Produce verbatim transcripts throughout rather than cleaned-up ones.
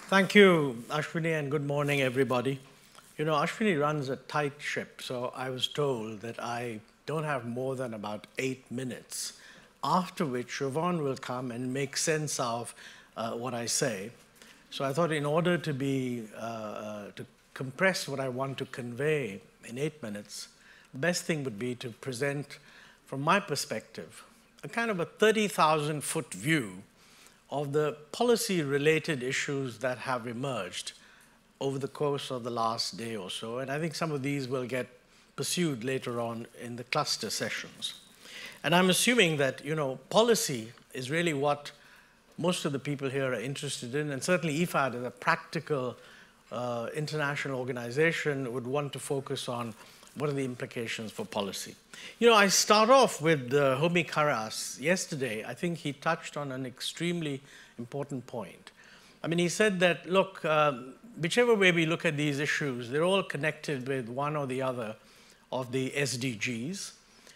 Thank you, Ashwini, and good morning, everybody. You know, Ashwini runs a tight ship, so I was told that I don't have more than about eight minutes, after which Siobhan will come and make sense of uh, what I say. So I thought in order to be, uh, uh, to compress what I want to convey in eight minutes, the best thing would be to present, from my perspective, a kind of a thirty thousand foot view of the policy-related issues that have emerged over the course of the last day or so. And I think some of these will get pursued later on in the cluster sessions. And I'm assuming that, you know, policy is really what most of the people here are interested in, and certainly I F A D, as a practical uh, international organization, would want to focus on what are the implications for policy. You know, I start off with uh, Homi Karas. Yesterday, I think he touched on an extremely important point. I mean, he said that, look, um, whichever way we look at these issues, they're all connected with one or the other of the S D Gs.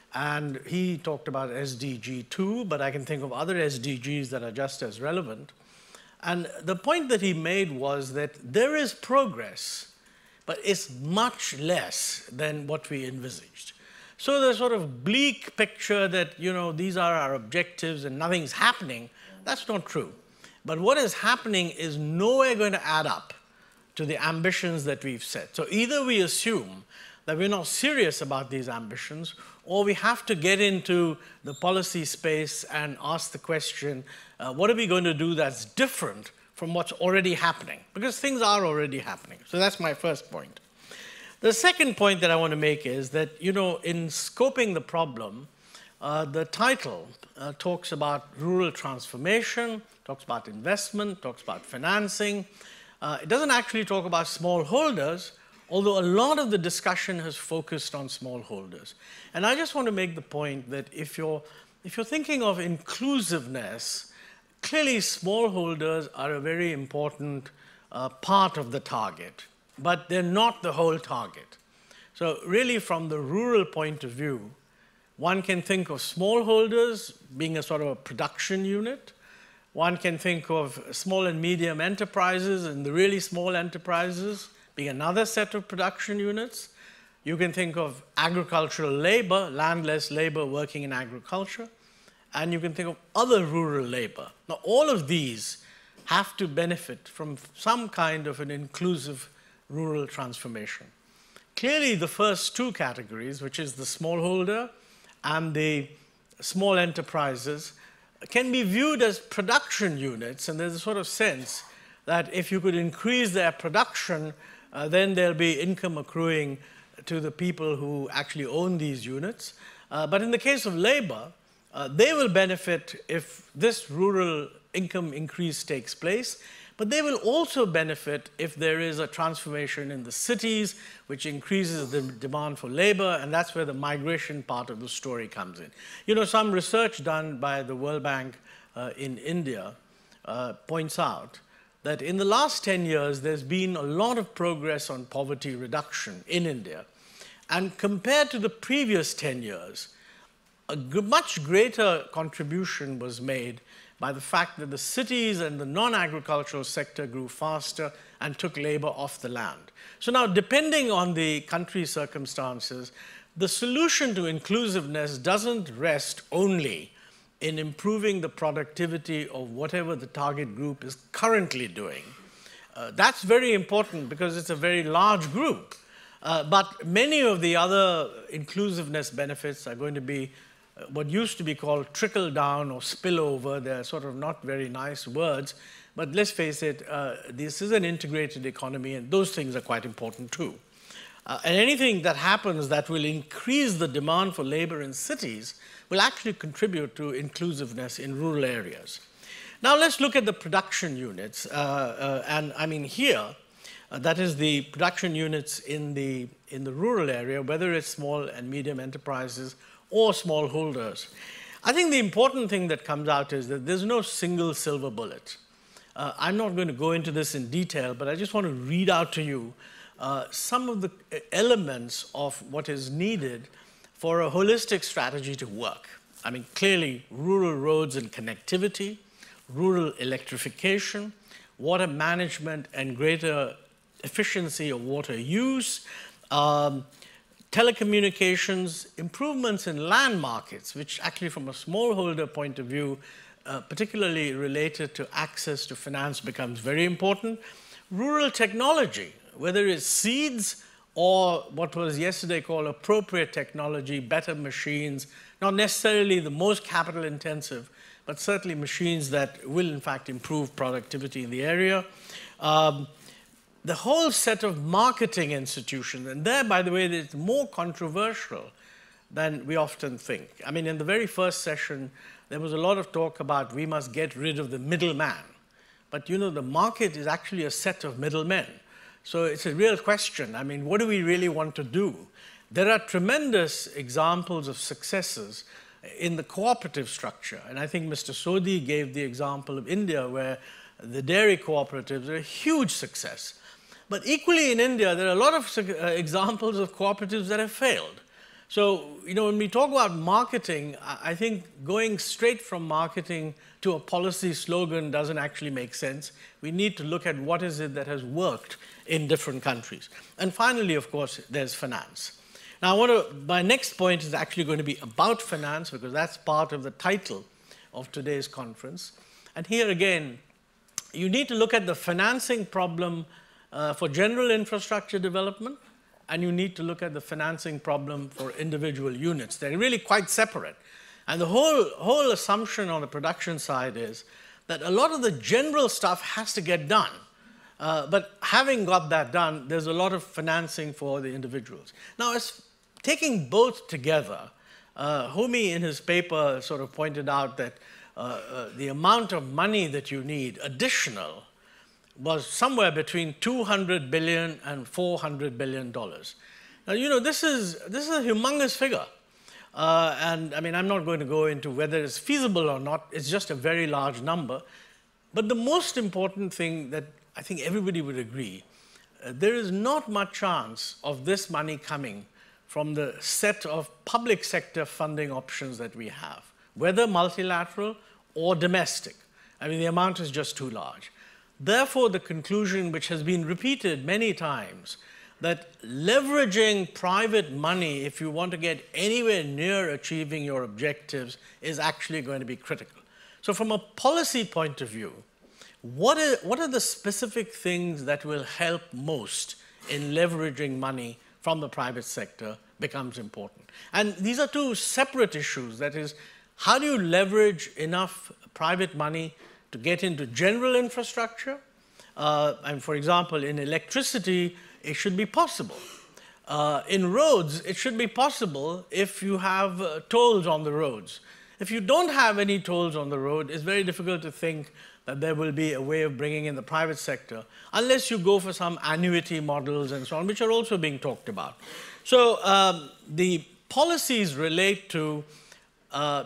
And he talked about S D G two, but I can think of other S D Gs that are just as relevant. And the point that he made was that there is progress, but it's much less than what we envisaged. So the sort of bleak picture that, you know, these are our objectives and nothing's happening, that's not true. But what is happening is nowhere going to add up to the ambitions that we've set. So either we assume that we're not serious about these ambitions, or we have to get into the policy space and ask the question, uh, what are we going to do that's different from what's already happening? Because things are already happening. So that's my first point. The second point that I want to make is that, you know, in scoping the problem, uh, the title uh, talks about rural transformation, talks about investment, talks about financing. Uh, it doesn't actually talk about smallholders, although a lot of the discussion has focused on smallholders. And I just want to make the point that if you're, if you're thinking of inclusiveness, clearly smallholders are a very important uh, part of the target, but they're not the whole target. So really, from the rural point of view, one can think of smallholders being a sort of a production unit. One can think of small and medium enterprises and the really small enterprises being another set of production units. You can think of agricultural labor, landless labor working in agriculture, and you can think of other rural labor. Now, all of these have to benefit from some kind of an inclusive rural transformation. Clearly, the first two categories, which is the smallholder and the small enterprises, can be viewed as production units, and there's a sort of sense that if you could increase their production, Uh, then there'll be income accruing to the people who actually own these units. Uh, but in the case of labor, uh, they will benefit if this rural income increase takes place, but they will also benefit if there is a transformation in the cities, which increases the demand for labor, and that's where the migration part of the story comes in. You know, some research done by the World Bank uh, in India uh, points out that in the last ten years, there's been a lot of progress on poverty reduction in India. And compared to the previous ten years, a much greater contribution was made by the fact that the cities and the non-agricultural sector grew faster and took labor off the land. So now, depending on the country's circumstances, the solution to inclusiveness doesn't rest only in improving the productivity of whatever the target group is currently doing. Uh, that's very important because it's a very large group. Uh, but many of the other inclusiveness benefits are going to be uh, what used to be called trickle down or spillover. They're sort of not very nice words, but let's face it, uh, this is an integrated economy, and those things are quite important too. Uh, and anything that happens that will increase the demand for labor in cities will actually contribute to inclusiveness in rural areas. Now let's look at the production units. Uh, uh, and I mean here, uh, that is the production units in the, in the rural area, whether it's small and medium enterprises or smallholders. I think the important thing that comes out is that there's no single silver bullet. Uh, I'm not going to go into this in detail, but I just want to read out to you uh, some of the elements of what is needed for a holistic strategy to work. I mean, clearly, rural roads and connectivity, rural electrification, water management and greater efficiency of water use, um, telecommunications, improvements in land markets, which actually from a smallholder point of view, uh, particularly related to access to finance, becomes very important. Rural technology, whether it's seeds or what was yesterday called appropriate technology, better machines, not necessarily the most capital intensive, but certainly machines that will in fact improve productivity in the area. Um, the whole set of marketing institutions, and there, by the way, it's more controversial than we often think. I mean, in the very first session, there was a lot of talk about we must get rid of the middleman. But you know, the market is actually a set of middlemen. So it's a real question. I mean, what do we really want to do? There are tremendous examples of successes in the cooperative structure. And I think Mister Sodhi gave the example of India, where the dairy cooperatives are a huge success. But equally in India, there are a lot of uh, examples of cooperatives that have failed. So, you know, when we talk about marketing, I think going straight from marketing to a policy slogan doesn't actually make sense. We need to look at what is it that has worked in different countries. And finally, of course, there's finance. Now, I want to, my next point is actually going to be about finance, because that's part of the title of today's conference. And here again, you need to look at the financing problem uh, for general infrastructure development, and you need to look at the financing problem for individual units. They're really quite separate. And the whole, whole assumption on the production side is that a lot of the general stuff has to get done. Uh, but having got that done, there's a lot of financing for the individuals. Now, as taking both together, uh, Homi in his paper sort of pointed out that uh, uh, the amount of money that you need, additional, was somewhere between two hundred billion dollars and four hundred billion dollars. Now, you know, this is, this is a humongous figure. Uh, and I mean, I'm not going to go into whether it's feasible or not. It's just a very large number. But the most important thing that I think everybody would agree, uh, there is not much chance of this money coming from the set of public sector funding options that we have, whether multilateral or domestic. I mean, the amount is just too large. Therefore, the conclusion, which has been repeated many times, that leveraging private money, if you want to get anywhere near achieving your objectives, is actually going to be critical. So from a policy point of view, what are, what are the specific things that will help most in leveraging money from the private sector becomes important? And these are two separate issues. That is, how do you leverage enough private money to get into general infrastructure? Uh, and for example, in electricity, it should be possible. Uh, in roads, it should be possible if you have uh, tolls on the roads. If you don't have any tolls on the road, it's very difficult to think that there will be a way of bringing in the private sector, unless you go for some annuity models and so on, which are also being talked about. So um, the policies relate to, uh,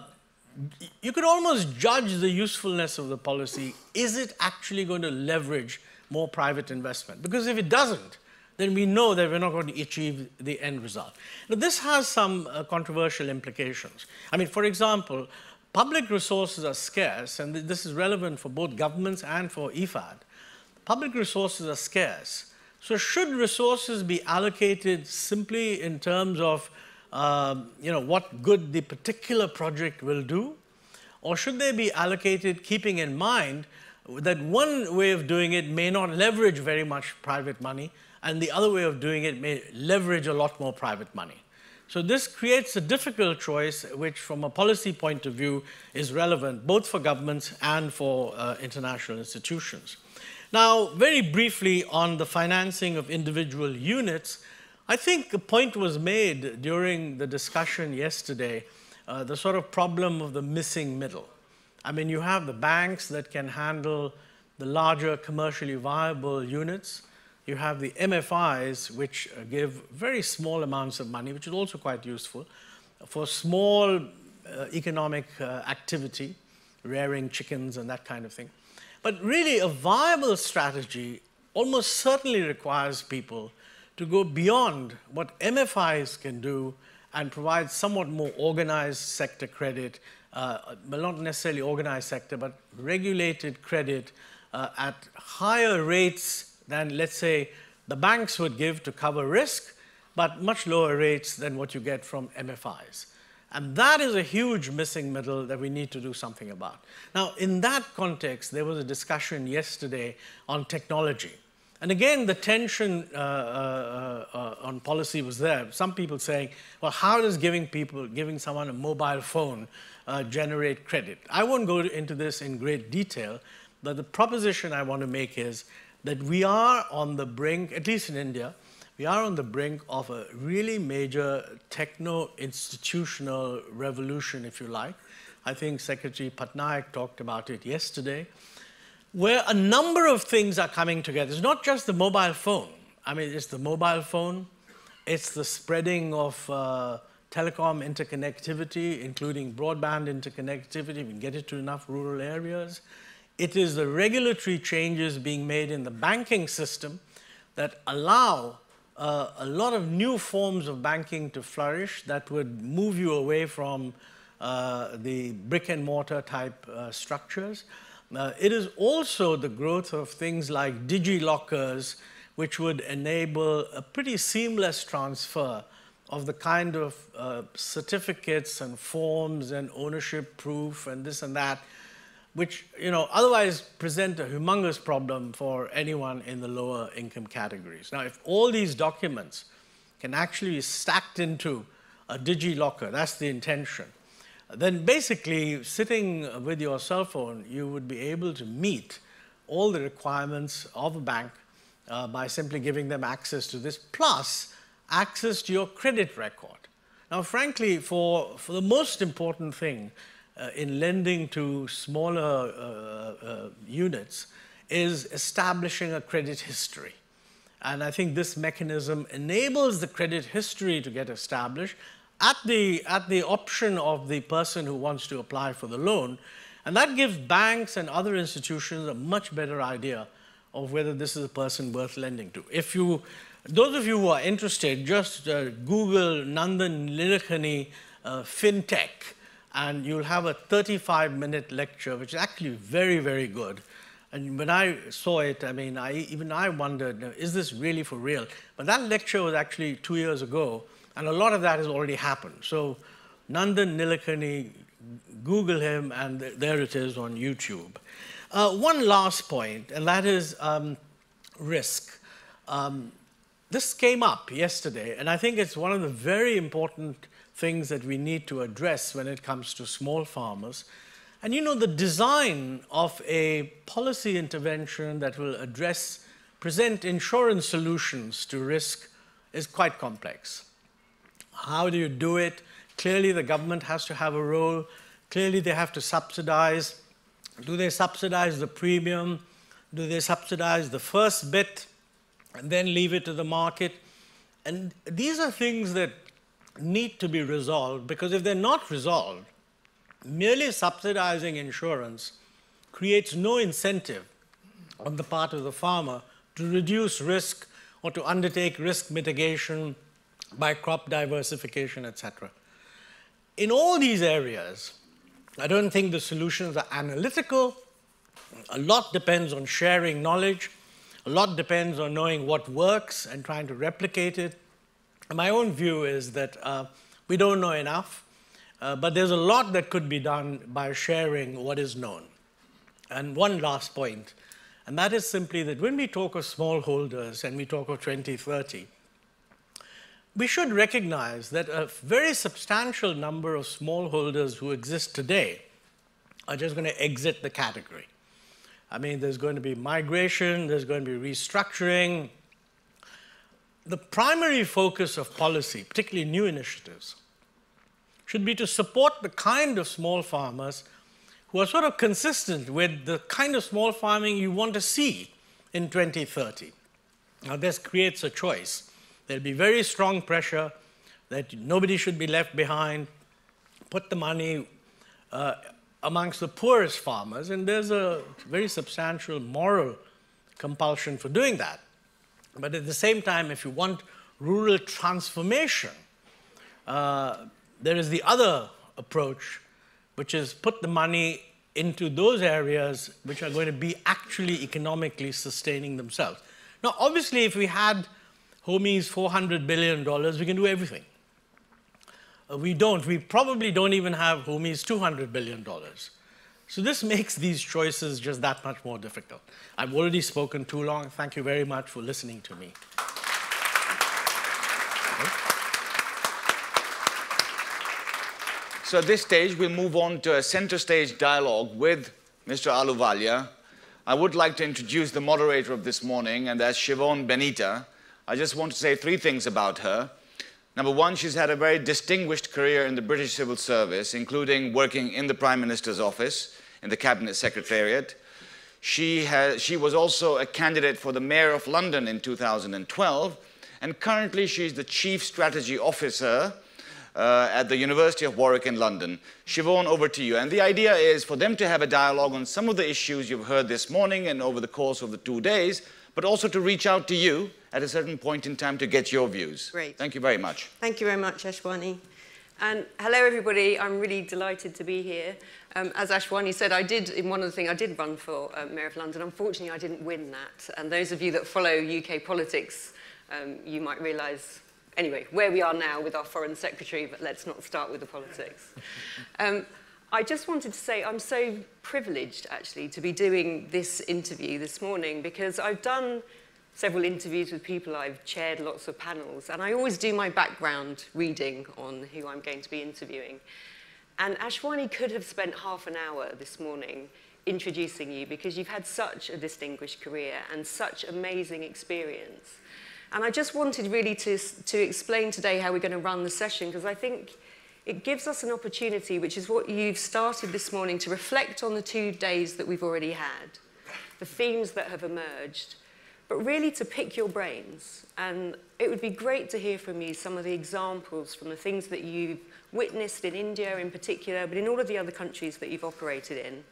you could almost judge the usefulness of the policy. Is it actually going to leverage more private investment? Because if it doesn't, then we know that we're not going to achieve the end result. Now, this has some uh, controversial implications. I mean, for example, public resources are scarce, and th this is relevant for both governments and for I F A D. Public resources are scarce. So should resources be allocated simply in terms of um, you know, what good the particular project will do? Or should they be allocated keeping in mind that one way of doing it may not leverage very much private money, and the other way of doing it may leverage a lot more private money? So this creates a difficult choice, which from a policy point of view is relevant both for governments and for uh, international institutions. Now, very briefly on the financing of individual units, I think a point was made during the discussion yesterday, uh, the sort of problem of the missing middle. I mean, you have the banks that can handle the larger commercially viable units. You have the M F Is, which give very small amounts of money, which is also quite useful for small uh, economic uh, activity, rearing chickens and that kind of thing. But really, a viable strategy almost certainly requires people to go beyond what M F Is can do and provide somewhat more organized sector credit, uh, well, not necessarily organized sector, but regulated credit, uh, at higher rates than, let's say, the banks would give to cover risk, but much lower rates than what you get from M F Is. And that is a huge missing middle that we need to do something about. Now, in that context, there was a discussion yesterday on technology. And again, the tension uh, uh, uh, on policy was there. Some people saying, well, how does giving people, giving someone a mobile phone uh, generate credit? I won't go into this in great detail, but the proposition I want to make is that we are on the brink, at least in India, we are on the brink of a really major techno-institutional revolution, if you like. I think Secretary Patnaik talked about it yesterday, where a number of things are coming together. It's not just the mobile phone. I mean, it's the mobile phone, it's the spreading of uh, telecom interconnectivity, including broadband interconnectivity. We can get it to enough rural areas. It is the regulatory changes being made in the banking system that allow uh, a lot of new forms of banking to flourish that would move you away from uh, the brick and mortar type uh, structures. Uh, it is also the growth of things like digi-lockers, which would enable a pretty seamless transfer of the kind of uh, certificates and forms and ownership proof and this and that, which, you know, otherwise present a humongous problem for anyone in the lower income categories. Now, if all these documents can actually be stacked into a digi-locker, that's the intention, then basically sitting with your cell phone, you would be able to meet all the requirements of a bank uh, by simply giving them access to this, plus access to your credit record. Now, frankly, for, for the most important thing uh, in lending to smaller uh, uh, units is establishing a credit history. And I think this mechanism enables the credit history to get established at the, at the option of the person who wants to apply for the loan. And that gives banks and other institutions a much better idea of whether this is a person worth lending to. If you, those of you who are interested, just uh, Google Nandan Nilekani uh, FinTech, and you'll have a thirty-five minute lecture, which is actually very, very good. And when I saw it, I mean, I, even I wondered, is this really for real? But that lecture was actually two years ago, and a lot of that has already happened. So Nandan Nilekani, Google him, and th there it is on YouTube. Uh, one last point, and that is um, risk. Um, this came up yesterday, and I think it's one of the very important things that we need to address when it comes to small farmers. And you know, the design of a policy intervention that will address, present insurance solutions to risk is quite complex. How do you do it? Clearly, the government has to have a role. Clearly, they have to subsidize. Do they subsidize the premium? Do they subsidize the first bit and then leave it to the market? And these are things that need to be resolved, because if they're not resolved, merely subsidizing insurance creates no incentive on the part of the farmer to reduce risk or to undertake risk mitigation by crop diversification, et cetera. In all these areas, I don't think the solutions are analytical. A lot depends on sharing knowledge. A lot depends on knowing what works and trying to replicate it. And my own view is that uh, we don't know enough, uh, but there's a lot that could be done by sharing what is known. And one last point, and that is simply that when we talk of smallholders and we talk of twenty thirty, we should recognize that a very substantial number of smallholders who exist today are just going to exit the category. I mean, there's going to be migration, there's going to be restructuring. The primary focus of policy, particularly new initiatives, should be to support the kind of small farmers who are sort of consistent with the kind of small farming you want to see in twenty thirty. Now, this creates a choice. There'll be very strong pressure that nobody should be left behind, put the money uh, amongst the poorest farmers, and there's a very substantial moral compulsion for doing that. But at the same time, if you want rural transformation, uh, there is the other approach, which is put the money into those areas which are going to be actually economically sustaining themselves. Now, obviously, if we had Homi's four hundred billion dollars, we can do everything. Uh, we don't. We probably don't even have Homi's two hundred billion dollars. So this makes these choices just that much more difficult. I've already spoken too long. Thank you very much for listening to me. So at this stage, we'll move on to a center stage dialogue with Mister Ahluwalia. I would like to introduce the moderator of this morning, and that's Siobhan Benita. I just want to say three things about her. Number one, she's had a very distinguished career in the British Civil Service, including working in the Prime Minister's office, in the Cabinet Secretariat. She, has, she was also a candidate for the Mayor of London in two thousand twelve, and currently she's the Chief Strategy Officer uh, at the University of Warwick in London. Siobhan, over to you. And the idea is for them to have a dialogue on some of the issues you've heard this morning and over the course of the two days, but also to reach out to you at a certain point in time to get your views. Great. Thank you very much. Thank you very much, Ashwani. And hello, everybody. I'm really delighted to be here. Um, as Ashwani said, I did, in one of the things, I did run for uh, Mayor of London. Unfortunately, I didn't win that. And those of you that follow U K politics, um, you might realise, anyway, where we are now with our Foreign Secretary, but let's not start with the politics. Um, I just wanted to say I'm so privileged, actually, to be doing this interview this morning, because I've done several interviews with people, I've chaired lots of panels, and I always do my background reading on who I'm going to be interviewing. And Ashwani could have spent half an hour this morning introducing you, because you've had such a distinguished career and such amazing experience. And I just wanted really to, to explain today how we're going to run the session, because I think it gives us an opportunity, which is what you've started this morning, to reflect on the two days that we've already had, the themes that have emerged, but really to pick your brains. And it would be great to hear from you some of the examples from the things that you've witnessed in India in particular, but in all of the other countries that you've operated in.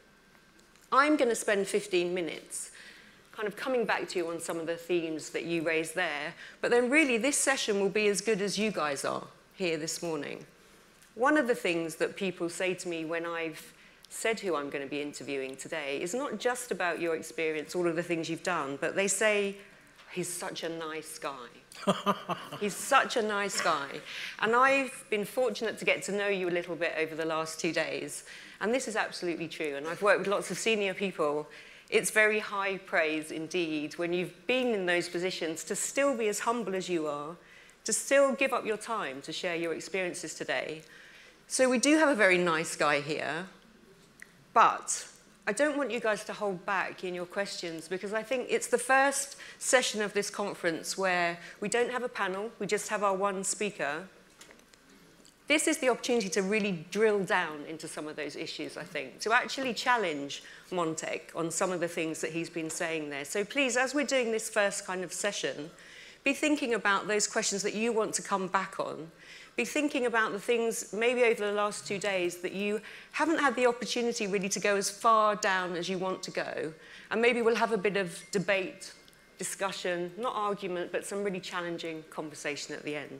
I'm going to spend fifteen minutes kind of coming back to you on some of the themes that you raised there, but then really this session will be as good as you guys are here this morning. One of the things that people say to me when I've said who I'm going to be interviewing today is not just about your experience, all of the things you've done, but they say, he's such a nice guy. He's such a nice guy. And I've been fortunate to get to know you a little bit over the last two days, and this is absolutely true. And I've worked with lots of senior people. It's very high praise indeed when you've been in those positions to still be as humble as you are, to still give up your time to share your experiences today. So we do have a very nice guy here, but I don't want you guys to hold back in your questions, because I think it's the first session of this conference where we don't have a panel, we just have our one speaker. This is the opportunity to really drill down into some of those issues, I think, to actually challenge Montek on some of the things that he's been saying there. So please, as we're doing this first kind of session, be thinking about those questions that you want to come back on. Be thinking about the things maybe over the last two days that you haven't had the opportunity really to go as far down as you want to go. And maybe we'll have a bit of debate, discussion, not argument, but some really challenging conversation at the end.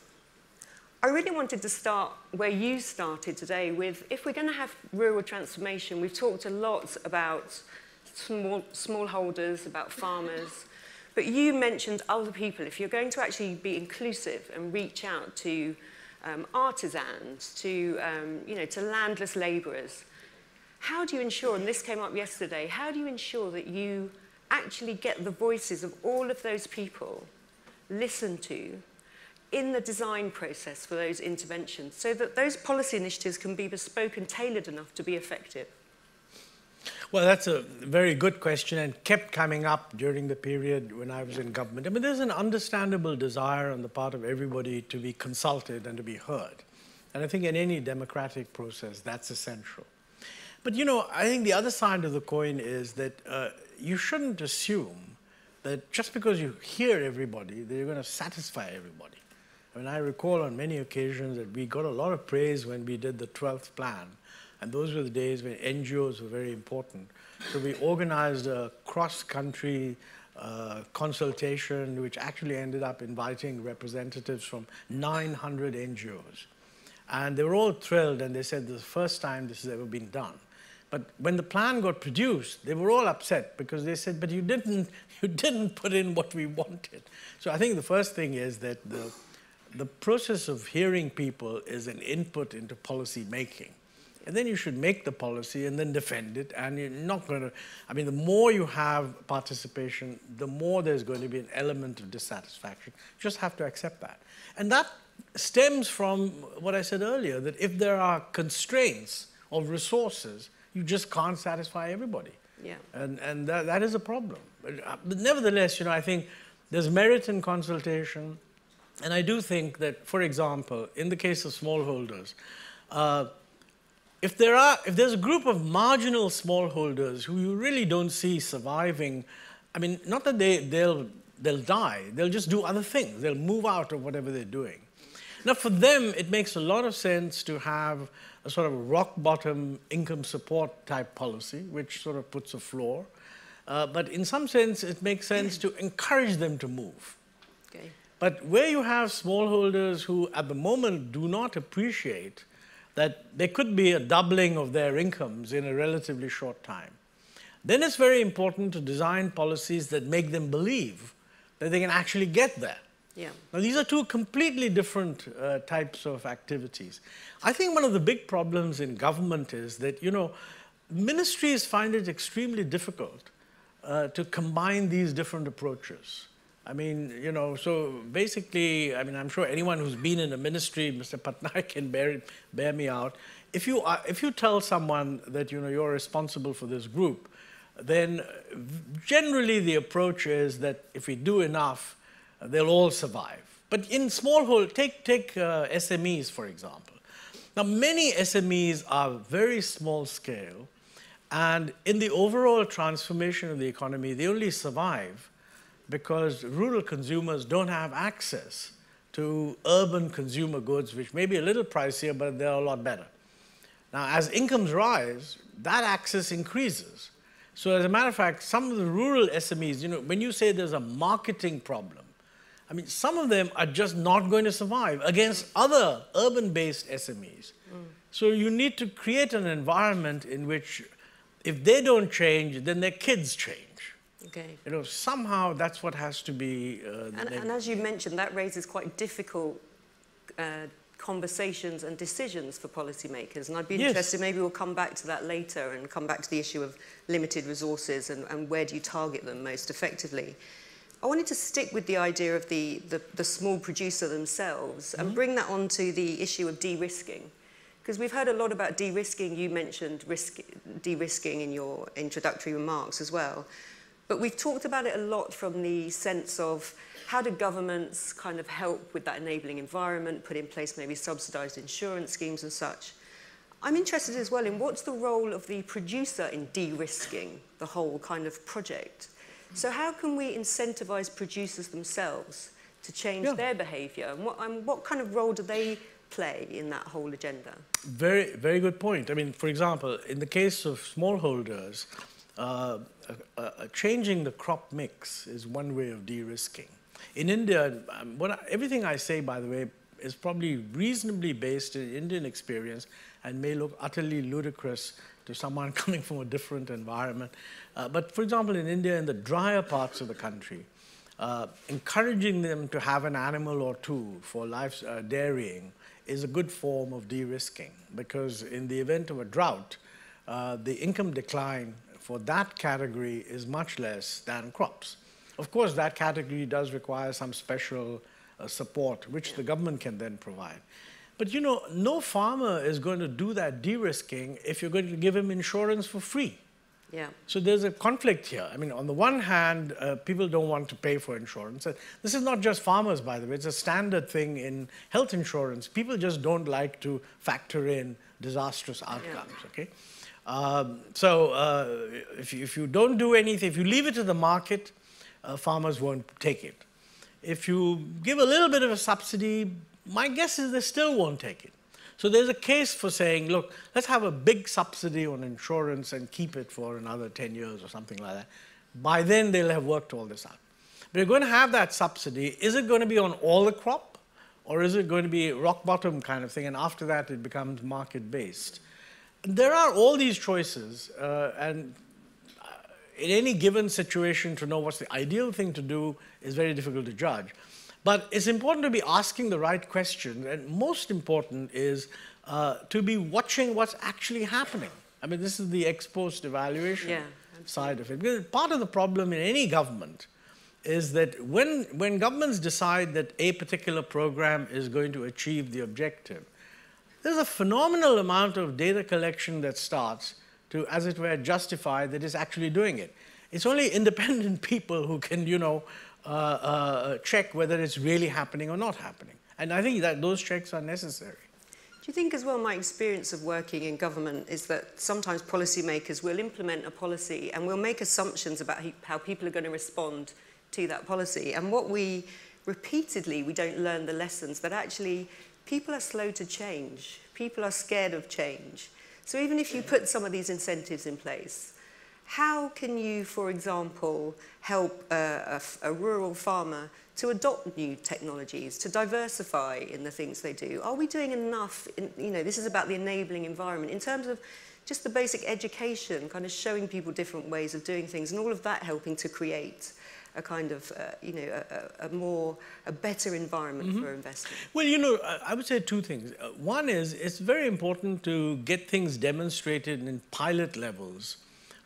I really wanted to start where you started today with, if we're going to have rural transformation, we've talked a lot about small, smallholders, about farmers, but you mentioned other people. If you're going to actually be inclusive and reach out to um, artisans, to, um, you know, to landless labourers, how do you ensure, and this came up yesterday, how do you ensure that you actually get the voices of all of those people listened to in the design process for those interventions, so that those policy initiatives can be bespoke and tailored enough to be effective? Well, that's a very good question and kept coming up during the period when I was in government. I mean, there's an understandable desire on the part of everybody to be consulted and to be heard. And I think in any democratic process, that's essential. But, you know, I think the other side of the coin is that uh, you shouldn't assume that just because you hear everybody, that you're going to satisfy everybody. I mean, I recall on many occasions that we got a lot of praise when we did the twelfth plan. And those were the days when N G Os were very important. So we organized a cross-country uh, consultation, which actually ended up inviting representatives from nine hundred N G Os. And they were all thrilled, and they said this is the first time this has ever been done. But when the plan got produced, they were all upset because they said, but you didn't, you didn't put in what we wanted. So I think the first thing is that the, the process of hearing people is an input into policy making. And then you should make the policy and then defend it. And you're not going to, I mean, the more you have participation, the more there's going to be an element of dissatisfaction. You just have to accept that. And that stems from what I said earlier, that if there are constraints of resources, you just can't satisfy everybody. Yeah. And, and that, that is a problem. But, uh, but nevertheless, you know, I think there's merit in consultation. And I do think that, for example, in the case of smallholders, uh, If, there are, if there's a group of marginal smallholders who you really don't see surviving, I mean, not that they, they'll, they'll die, they'll just do other things. They'll move out of whatever they're doing. Now, for them, it makes a lot of sense to have a sort of rock-bottom income support type policy, which sort of puts a floor. Uh, but in some sense, it makes sense to encourage them to move. Okay. But where you have smallholders who, at the moment, do not appreciate that there could be a doubling of their incomes in a relatively short time, then it's very important to design policies that make them believe that they can actually get there. Yeah. Now, these are two completely different uh, types of activities. I think one of the big problems in government is that, you know, ministries find it extremely difficult uh, to combine these different approaches. I mean, you know, so basically, I mean, I'm sure anyone who's been in a ministry, Mister Patnaik can bear, bear me out. If you, are, if you tell someone that, you know, you're responsible for this group, then generally the approach is that if we do enough, they'll all survive. But in smallhold, take, take uh, S M Es, for example. Now, many S M Es are very small scale, and in the overall transformation of the economy, they only survive because rural consumers don't have access to urban consumer goods, which may be a little pricier, but they're a lot better. Now, as incomes rise, that access increases. So as a matter of fact, some of the rural S M Es, you know, when you say there's a marketing problem, I mean, some of them are just not going to survive against other urban-based S M Es. Mm. So you need to create an environment in which if they don't change, then their kids change. Okay. You know, somehow that's what has to be... Uh, and, and as you mentioned, that raises quite difficult uh, conversations and decisions for policymakers. And I'd be yes. interested, maybe we'll come back to that later and come back to the issue of limited resources and, and where do you target them most effectively. I wanted to stick with the idea of the, the, the small producer themselves and mm-hmm. bring that on to the issue of de-risking. Because we've heard a lot about de-risking. You mentioned risk, de-risking in your introductory remarks as well. But we've talked about it a lot from the sense of how do governments kind of help with that enabling environment, put in place maybe subsidised insurance schemes and such. I'm interested as well in what's the role of the producer in de-risking the whole kind of project. So how can we incentivise producers themselves to change yeah. their behaviour? And what, and what kind of role do they play in that whole agenda? Very, very good point. I mean, for example, in the case of smallholders, Uh, uh, uh, changing the crop mix is one way of de-risking. In India, um, what I, everything I say, by the way, is probably reasonably based in Indian experience and may look utterly ludicrous to someone coming from a different environment. Uh, but for example, in India, in the drier parts of the country, uh, encouraging them to have an animal or two for life uh, dairying is a good form of de-risking, because in the event of a drought, uh, the income decline for that category is much less than crops. Of course, that category does require some special uh, support, which the government can then provide. But you know, no farmer is going to do that de-risking if you're going to give him insurance for free. Yeah. So there's a conflict here. I mean, on the one hand, uh, people don't want to pay for insurance. Uh, this is not just farmers, by the way. It's a standard thing in health insurance. People just don't like to factor in disastrous outcomes, yeah. okay? Um, so uh, if, you, if you don't do anything, if you leave it to the market, uh, farmers won't take it. If you give a little bit of a subsidy, my guess is they still won't take it. So there's a case for saying, look, let's have a big subsidy on insurance and keep it for another ten years or something like that. By then, they'll have worked all this out. But you're going to have that subsidy. Is it going to be on all the crop? Or is it going to be rock bottom kind of thing? And after that, it becomes market-based. there are all these choices, uh, and in any given situation, to know what's the ideal thing to do is very difficult to judge. But it's important to be asking the right questions, and most important is uh, to be watching what's actually happening. I mean, this is the ex post evaluation yeah, side of it. Because part of the problem in any government is that when, when governments decide that a particular program is going to achieve the objective, there's a phenomenal amount of data collection that starts to, as it were, justify that it's actually doing it. It's only independent people who can, you know, uh, uh, check whether it's really happening or not happening. And I think that those checks are necessary. Do you think as well, my experience of working in government is that sometimes policymakers will implement a policy and will make assumptions about how people are going to respond to that policy. And what we repeatedly, we don't learn the lessons that actually people are slow to change. People are scared of change. So even if you put some of these incentives in place, how can you, for example, help a, a, a rural farmer to adopt new technologies, to diversify in the things they do? Are we doing enough? In, you know, this is about the enabling environment in terms of just the basic education, kind of showing people different ways of doing things, and all of that helping to create a kind of, uh, you know, a, a more, a better environment mm-hmm. for investment? Well, you know, I would say two things. Uh, one is it's very important to get things demonstrated in pilot levels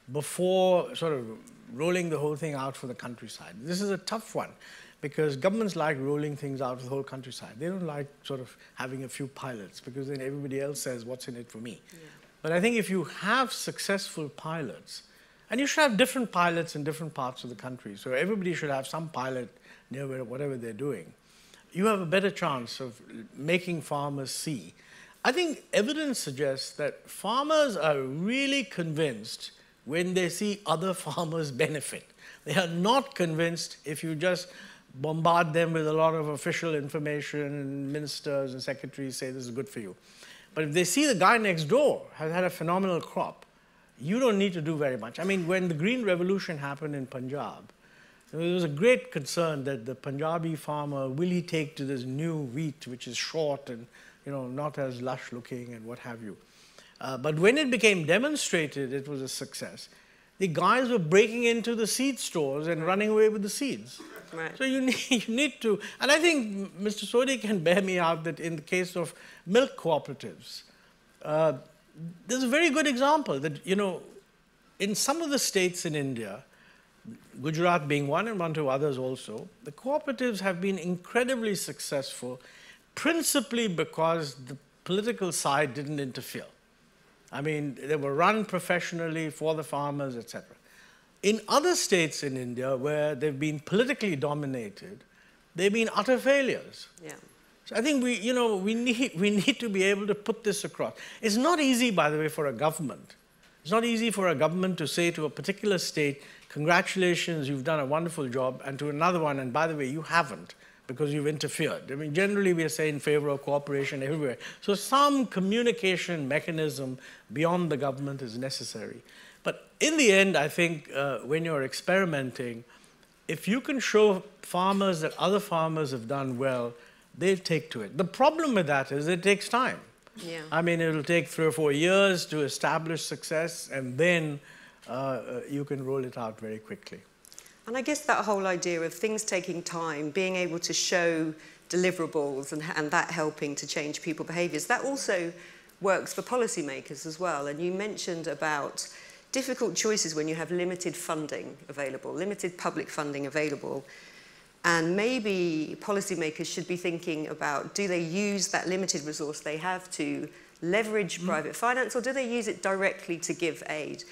before sort of rolling the whole thing out for the countryside. This is a tough one because governments like rolling things out for the whole countryside. They don't like sort of having a few pilots because then everybody else says, what's in it for me? Yeah. But I think if you have successful pilots, and you should have different pilots in different parts of the country, so everybody should have some pilot near whatever they're doing, you have a better chance of making farmers see. I think evidence suggests that farmers are really convinced when they see other farmers benefit. They are not convinced if you just bombard them with a lot of official information and ministers and secretaries say this is good for you. But if they see the guy next door has had a phenomenal crop, you don't need to do very much. I mean, when the Green Revolution happened in Punjab, there was a great concern that the Punjabi farmer, will he take to this new wheat, which is short and, you know, not as lush looking and what have you. Uh, but when it became demonstrated it was a success, the guys were breaking into the seed stores and running away with the seeds. Right. So you need, you need to, and I think Mister Sodhi can bear me out that in the case of milk cooperatives, uh, there's a very good example that, you know, in some of the states in India, Gujarat being one and one or two others also, the cooperatives have been incredibly successful, principally because the political side didn't interfere. I mean, they were run professionally for the farmers, et cetera. In other states in India where they've been politically dominated, they've been utter failures. Yeah. So I think we, you know, we need, we need to be able to put this across. It's not easy, by the way, for a government. It's not easy for a government to say to a particular state, congratulations, you've done a wonderful job, and to another one, and by the way, you haven't, because you've interfered. I mean, generally we are saying in favor of cooperation everywhere. So some communication mechanism beyond the government is necessary. But in the end, I think uh, when you're experimenting, if you can show farmers that other farmers have done well, they'll take to it. The problem with that is it takes time. Yeah. I mean, it'll take three or four years to establish success, and then uh, uh, you can roll it out very quickly. And I guess that whole idea of things taking time, being able to show deliverables and, and that helping to change people's behaviours, that also works for policymakers as well. And you mentioned about difficult choices when you have limited funding available, limited public funding available. And maybe policymakers should be thinking about, do they use that limited resource they have to leverage mm. private finance, or do they use it directly to give aid?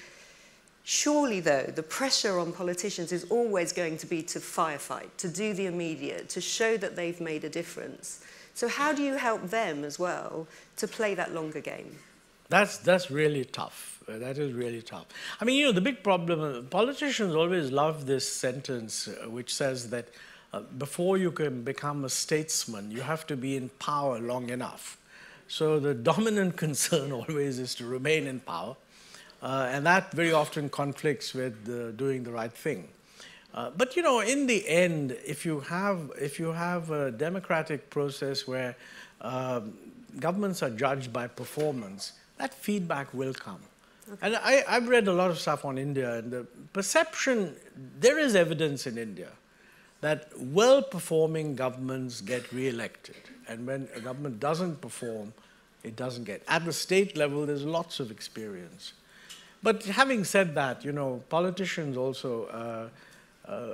Surely, though, the pressure on politicians is always going to be to firefight, to do the immediate, to show that they've made a difference. So how do you help them as well to play that longer game? That's, that's really tough. Uh, that is really tough. I mean, you know, the big problem, uh, politicians always love this sentence uh, which says that uh, before you can become a statesman, you have to be in power long enough. So the dominant concern always is to remain in power. Uh, and that very often conflicts with uh, doing the right thing. Uh, but you know, in the end, if you have, if you have a democratic process where uh, governments are judged by performance, that feedback will come. Okay. And I, I've read a lot of stuff on India, and the perception, there is evidence in India that well-performing governments get re-elected. And when a government doesn't perform, it doesn't get. At the state level, there's lots of experience. But having said that, you know, politicians also, uh, uh,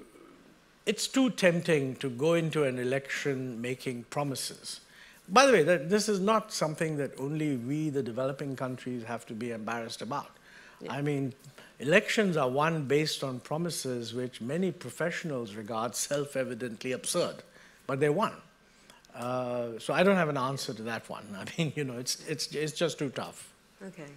it's too tempting to go into an election making promises. By the way, that, this is not something that only we, the developing countries, have to be embarrassed about. Yeah. I mean, elections are won based on promises which many professionals regard self-evidently absurd, but they won. Uh, so I don't have an answer to that one. I mean, you know, it's, it's, it's just too tough. Okay.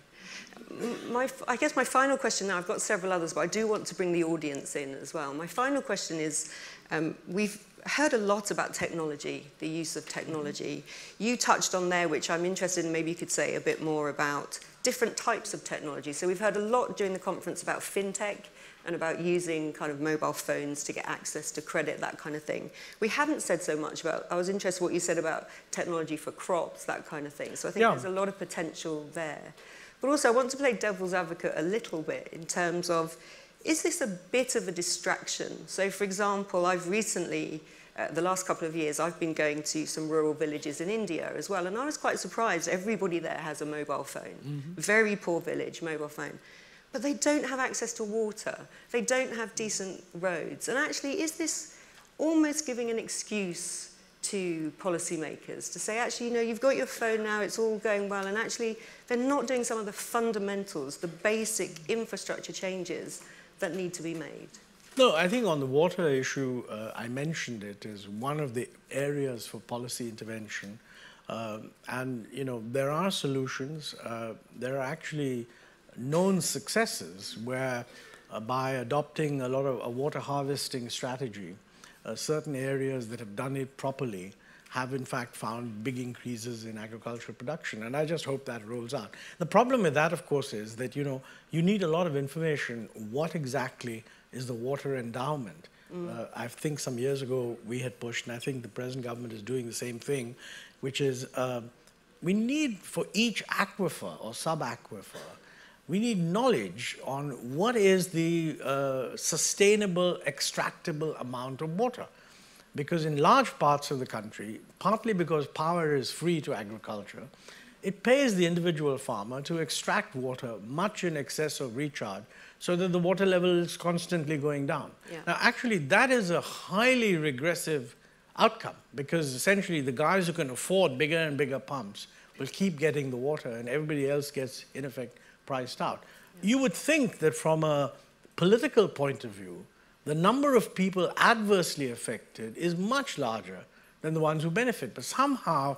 My, I guess my final question now, I've got several others, but I do want to bring the audience in as well. My final question is, um, we've heard a lot about technology, the use of technology. You touched on there, which I'm interested in, maybe you could say a bit more about different types of technology. So we've heard a lot during the conference about fintech and about using kind of mobile phones to get access to credit, that kind of thing. We haven't said so much about, I was interested in what you said about technology for crops, that kind of thing. So I think yeah. there's a lot of potential there. But also I want to play devil's advocate a little bit in terms of, is this a bit of a distraction? So for example, I've recently, uh, the last couple of years, I've been going to some rural villages in India as well, and I was quite surprised. Everybody there has a mobile phone. Mm-hmm. Very poor village, mobile phone. But they don't have access to water. They don't have decent roads. And actually, is this almost giving an excuse to policymakers to say, actually, you know, you've got your phone now, it's all going well, and actually they're not doing some of the fundamentals, the basic infrastructure changes that need to be made? No, I think on the water issue, uh, I mentioned it as one of the areas for policy intervention. Uh, and, you know, there are solutions. Uh, there are actually known successes where uh, by adopting a lot of a water harvesting strategy, uh, certain areas that have done it properly have in fact found big increases in agricultural production. And I just hope that rolls out. The problem with that, of course, is that, you know, you need a lot of information. What exactly is the water endowment? Mm. Uh, I think some years ago we had pushed, and I think the present government is doing the same thing, which is uh, we need for each aquifer or sub-aquifer, we need knowledge on what is the uh, sustainable, extractable amount of water. Because in large parts of the country, partly because power is free to agriculture, it pays the individual farmer to extract water much in excess of recharge so that the water level is constantly going down. Yeah. Now, actually, that is a highly regressive outcome because essentially the guys who can afford bigger and bigger pumps will keep getting the water and everybody else gets, in effect, priced out. Yeah. You would think that from a political point of view, the number of people adversely affected is much larger than the ones who benefit. But somehow,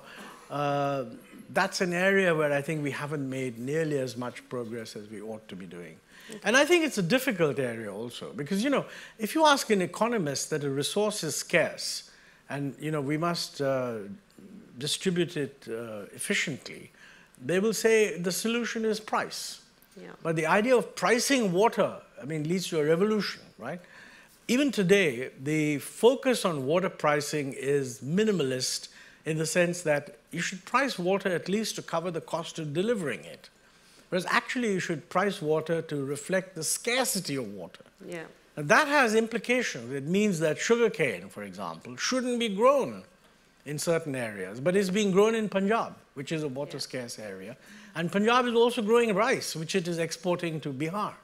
uh, that's an area where I think we haven't made nearly as much progress as we ought to be doing. Okay. And I think it's a difficult area also, because, you know, if you ask an economist that a resource is scarce and, you know, we must uh, distribute it uh, efficiently, they will say the solution is price. Yeah. But the idea of pricing water, I mean, leads to a revolution, right? Even today, the focus on water pricing is minimalist in the sense that you should price water at least to cover the cost of delivering it. Whereas actually you should price water to reflect the scarcity of water. Yeah. And that has implications. It means that sugarcane, for example, shouldn't be grown in certain areas, but it's being grown in Punjab, which is a water-scarce yeah. area. And Punjab is also growing rice, which it is exporting to Bihar.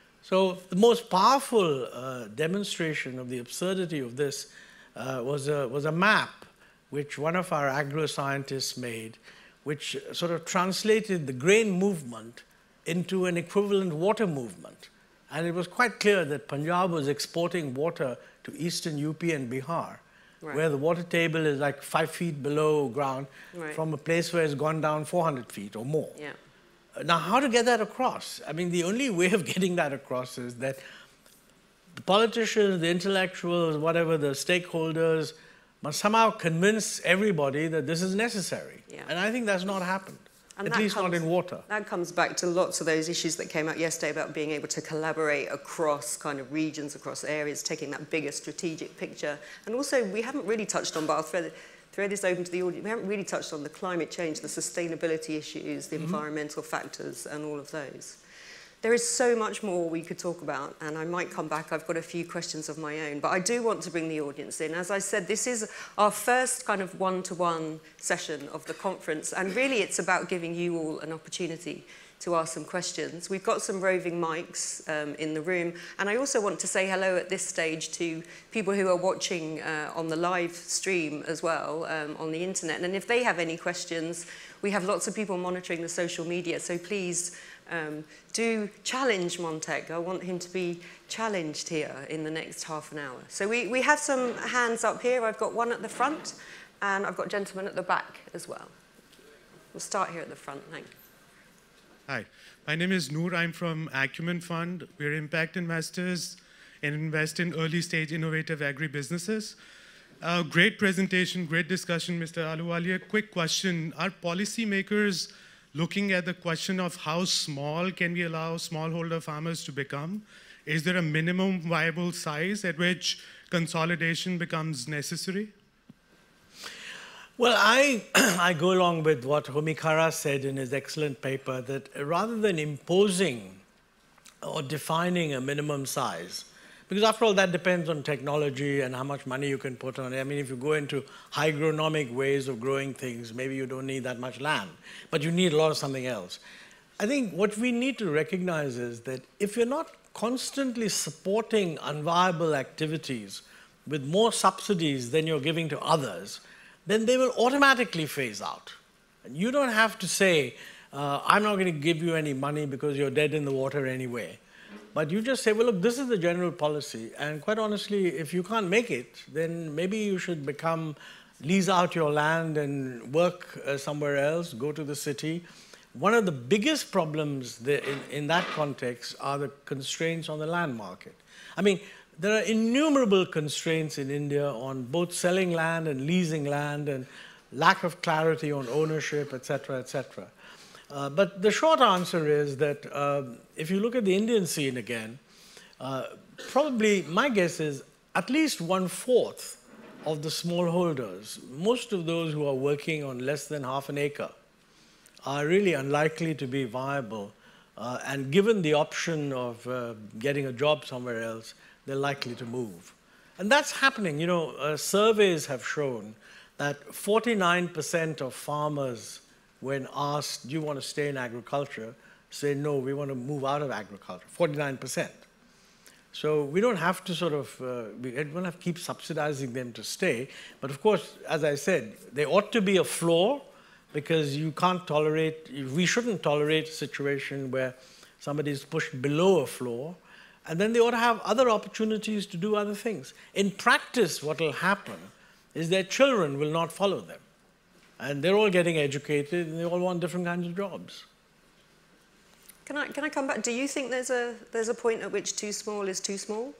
So the most powerful uh, demonstration of the absurdity of this uh, was, a, was a map which one of our agro-scientists made, which sort of translated the grain movement into an equivalent water movement. And it was quite clear that Punjab was exporting water to eastern U P and Bihar, right. where the water table is like five feet below ground, right. from a place where it's gone down four hundred feet or more. Yeah. Now, how to get that across? I mean, the only way of getting that across is that the politicians, the intellectuals, whatever, the stakeholders, must somehow convince everybody that this is necessary. Yeah. And I think that's not happened, and at least comes, not in water. That comes back to lots of those issues that came out yesterday about being able to collaborate across kind of regions, across areas, taking that bigger strategic picture. And also, we haven't really touched on, but I'll throw, throw throw this open to the audience. We haven't really touched on the climate change, the sustainability issues, the mm-hmm. environmental factors, and all of those. There is so much more we could talk about, and I might come back. I've got a few questions of my own, but I do want to bring the audience in. As I said, this is our first kind of one-to-one session of the conference, and really it's about giving you all an opportunity to ask some questions. We've got some roving mics um, in the room, and I also want to say hello at this stage to people who are watching uh, on the live stream as well, um, on the internet. And if they have any questions, we have lots of people monitoring the social media, so please um, do challenge Montek. I want him to be challenged here in the next half an hour. So we, we have some hands up here. I've got one at the front, and I've got a gentleman at the back as well. We'll start here at the front. Thank you. Hi, my name is Noor. I'm from Acumen Fund. We're impact investors and invest in early stage innovative agri-businesses. Uh, great presentation, great discussion, Mister Ahluwalia. Quick question, are policymakers looking at the question of how small can we allow smallholder farmers to become? Is there a minimum viable size at which consolidation becomes necessary? Well, I, I go along with what Homikara said in his excellent paper, that rather than imposing or defining a minimum size, because after all, that depends on technology and how much money you can put on it. I mean, if you go into hygronomic ways of growing things, maybe you don't need that much land, but you need a lot of something else. I think what we need to recognize is that if you're not constantly supporting unviable activities with more subsidies than you're giving to others, then they will automatically phase out. And you don't have to say, uh, I'm not going to give you any money because you're dead in the water anyway. But you just say, well, look, this is the general policy. And quite honestly, if you can't make it, then maybe you should become, lease out your land and work uh, somewhere else, go to the city. One of the biggest problems there in, in that context are the constraints on the land market. I mean, there are innumerable constraints in India on both selling land and leasing land and lack of clarity on ownership, et cetera, et cetera. Uh, but the short answer is that uh, if you look at the Indian scene again, uh, probably my guess is at least one-fourth of the smallholders, most of those who are working on less than half an acre, are really unlikely to be viable. Uh, and given the option of uh, getting a job somewhere else, they're likely to move. And that's happening. You know, uh, surveys have shown that forty-nine percent of farmers, when asked, do you want to stay in agriculture, say, no, we want to move out of agriculture, forty-nine percent. So we don't have to sort of, uh, we don't have to keep subsidizing them to stay. But of course, as I said, there ought to be a floor, because you can't tolerate, we shouldn't tolerate a situation where somebody is pushed below a floor. And then they ought to have other opportunities to do other things. In practice, what will happen is their children will not follow them. And they're all getting educated, and they all want different kinds of jobs. Can I, can I come back? Do you think there's a, there's a point at which too small is too small?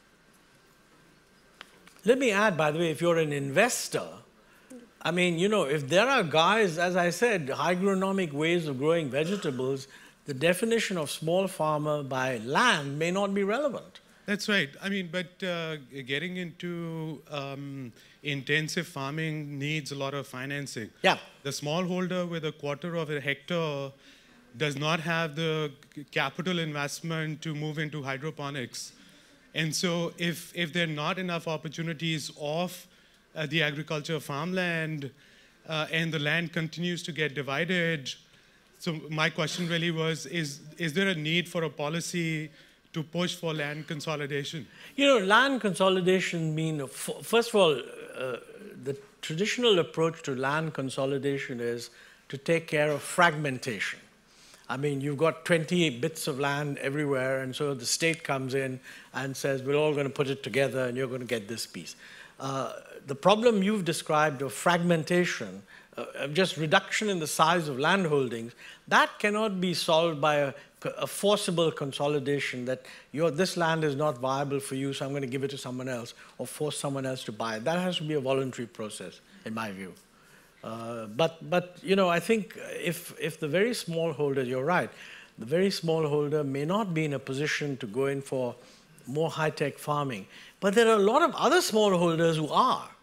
Let me add, by the way, if you're an investor, I mean, you know, if there are guys, as I said, hygronomic ways of growing vegetables, the definition of small farmer by land may not be relevant. That's right. I mean, but uh, getting into um, intensive farming needs a lot of financing. Yeah. The smallholder with a quarter of a hectare does not have the capital investment to move into hydroponics. And so if, if there are not enough opportunities off uh, the agriculture farmland uh, and the land continues to get divided, so my question really was, is, is there a need for a policy to push for land consolidation? You know, land consolidation means, first of all, uh, the traditional approach to land consolidation is to take care of fragmentation. I mean, you've got twenty bits of land everywhere, and so the state comes in and says, we're all going to put it together, and you're going to get this piece. Uh, the problem you've described of fragmentation, uh, just reduction in the size of land holdings, that cannot be solved by a, a forcible consolidation that your, this land is not viable for you, so I'm going to give it to someone else, or force someone else to buy it. That has to be a voluntary process, in my view. Uh, but, but, you know, I think if, if the very small holder, you're right, the very small holder may not be in a position to go in for more high-tech farming. But there are a lot of other smallholders who are.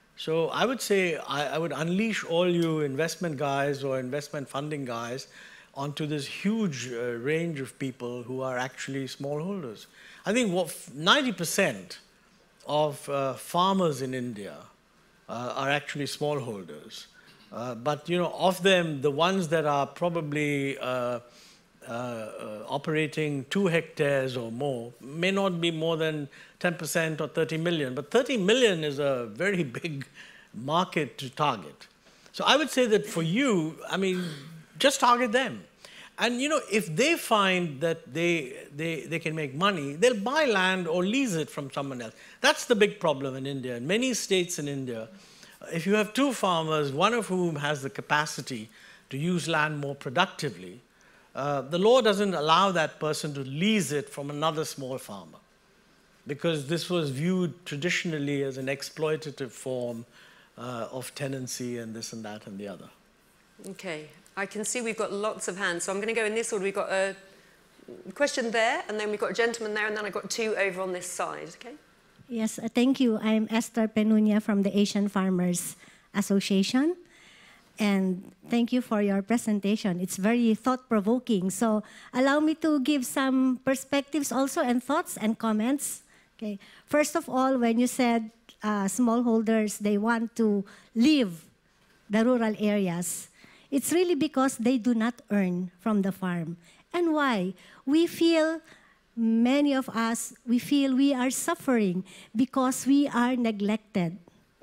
So I would say I, I would unleash all you investment guys or investment funding guys onto this huge uh, range of people who are actually smallholders. I think what ninety percent of uh, farmers in India uh, are actually smallholders. Uh, but, you know, of them, the ones that are probably uh, uh, uh, operating two hectares or more may not be more than ten percent or thirty million. But thirty million is a very big market to target. So I would say that for you, I mean, just target them. And, you know, if they find that they, they, they can make money, they'll buy land or lease it from someone else. That's the big problem in India. In many states in India, if you have two farmers, one of whom has the capacity to use land more productively, uh, the law doesn't allow that person to lease it from another small farmer, because this was viewed traditionally as an exploitative form uh, of tenancy and this and that and the other. Okay. I can see we've got lots of hands, so I'm going to go in this order. We've got a question there, and then we've got a gentleman there, and then I've got two over on this side, okay? Yes, uh, thank you. I'm Esther Penunia from the Asian Farmers Association, and thank you for your presentation. It's very thought-provoking, so allow me to give some perspectives also and thoughts and comments. Okay. First of all, when you said uh, smallholders, they want to leave the rural areas, it's really because they do not earn from the farm. And why? We feel, many of us, we feel we are suffering because we are neglected.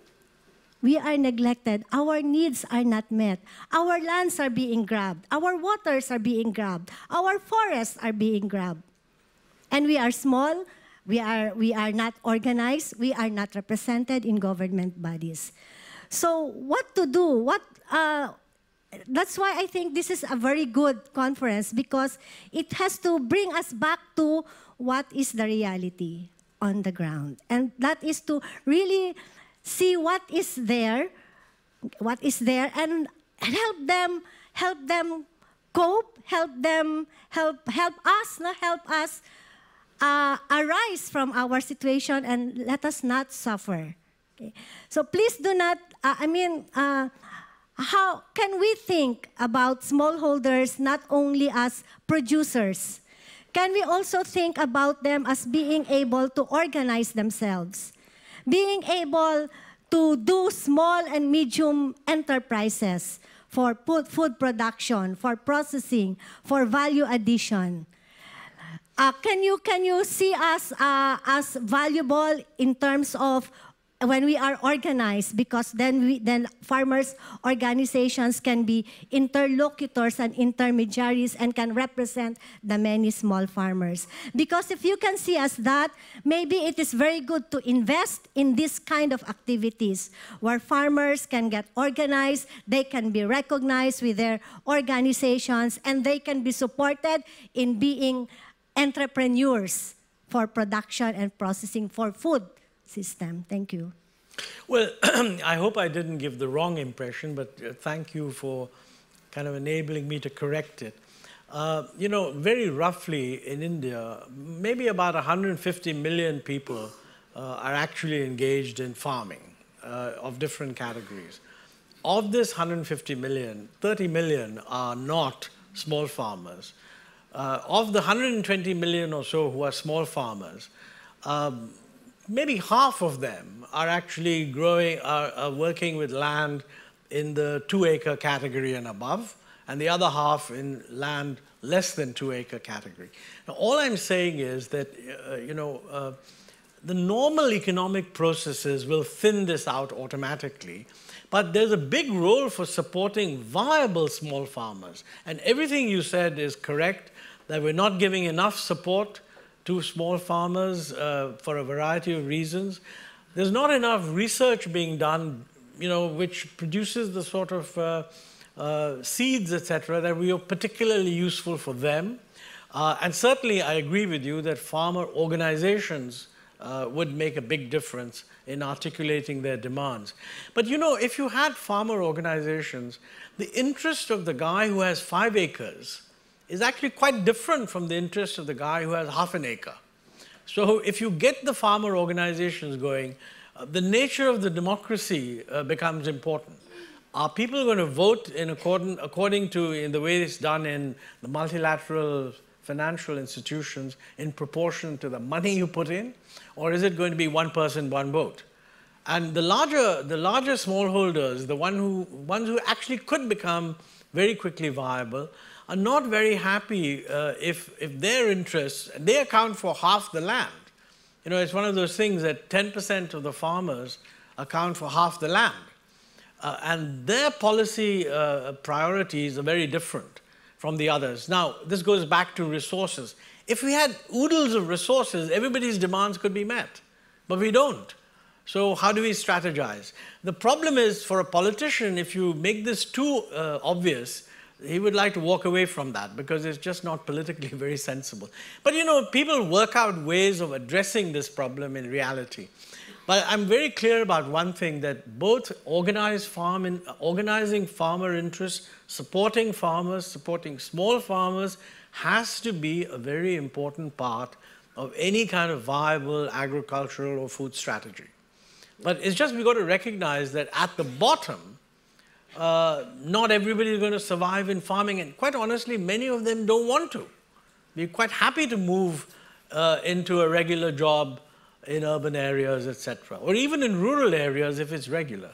We are neglected. Our needs are not met. Our lands are being grabbed. Our waters are being grabbed. Our forests are being grabbed. And we are small. We are, we are not organized. We are not represented in government bodies. So what to do? What... Uh, That's why I think this is a very good conference, because it has to bring us back to what is the reality on the ground. And that is to really see what is there, what is there, and help them, help them cope, help them, help, help us, no, help us uh, arise from our situation and let us not suffer. Okay. So please do not, uh, I mean, uh, how can we think about smallholders not only as producers? Can we also think about them as being able to organize themselves, being able to do small and medium enterprises for food production, for processing, for value addition? Uh, can you, can you see us uh, as valuable in terms of when we are organized, because then, we, then farmers' organizations can be interlocutors and intermediaries and can represent the many small farmers. Because if you can see as that, maybe it is very good to invest in this kind of activities where farmers can get organized, they can be recognized with their organizations, and they can be supported in being entrepreneurs for production and processing for food system. Thank you. Well, I hope I didn't give the wrong impression, but uh, thank you for kind of enabling me to correct it. Uh, you know, very roughly in India, maybe about one hundred fifty million people uh, are actually engaged in farming uh, of different categories. Of this one hundred fifty million, thirty million are not small farmers. Uh, of the one hundred twenty million or so who are small farmers, um, maybe half of them are actually growing, are, are working with land in the two-acre category and above, and the other half in land less than two-acre category. Now, all I'm saying is that, uh, you know, uh, the normal economic processes will thin this out automatically, but there's a big role for supporting viable small farmers. And everything you said is correct, that we're not giving enough support to small farmers uh, for a variety of reasons. There's not enough research being done, you know, which produces the sort of uh, uh, seeds, et cetera, that we are particularly useful for them. Uh, and certainly, I agree with you that farmer organizations uh, would make a big difference in articulating their demands. But you know, if you had farmer organizations, the interest of the guy who has five acres is actually quite different from the interest of the guy who has half an acre. So if you get the farmer organizations going, uh, the nature of the democracy uh, becomes important. Are people going to vote in according, according to in the way it's done in the multilateral financial institutions in proportion to the money you put in? Or is it going to be one person, one vote? And the larger, the larger smallholders, the one who, ones who actually could become very quickly viable, are not very happy uh, if, if their interests, they account for half the land. You know, it's one of those things that ten percent of the farmers account for half the land. Uh, and their policy uh, priorities are very different from the others. Now, this goes back to resources. If we had oodles of resources, everybody's demands could be met, but we don't. So how do we strategize? The problem is, for a politician, if you make this too uh, obvious, he would like to walk away from that because it's just not politically very sensible. But you know, people work out ways of addressing this problem in reality. But I'm very clear about one thing, that both organized farm in, organizing farmer interests, supporting farmers, supporting small farmers, has to be a very important part of any kind of viable agricultural or food strategy. But it's just we've got to recognize that at the bottom, uh, not everybody is going to survive in farming. And quite honestly, many of them don't want to. They're quite happy to move uh, into a regular job in urban areas, et cetera, or even in rural areas if it's regular.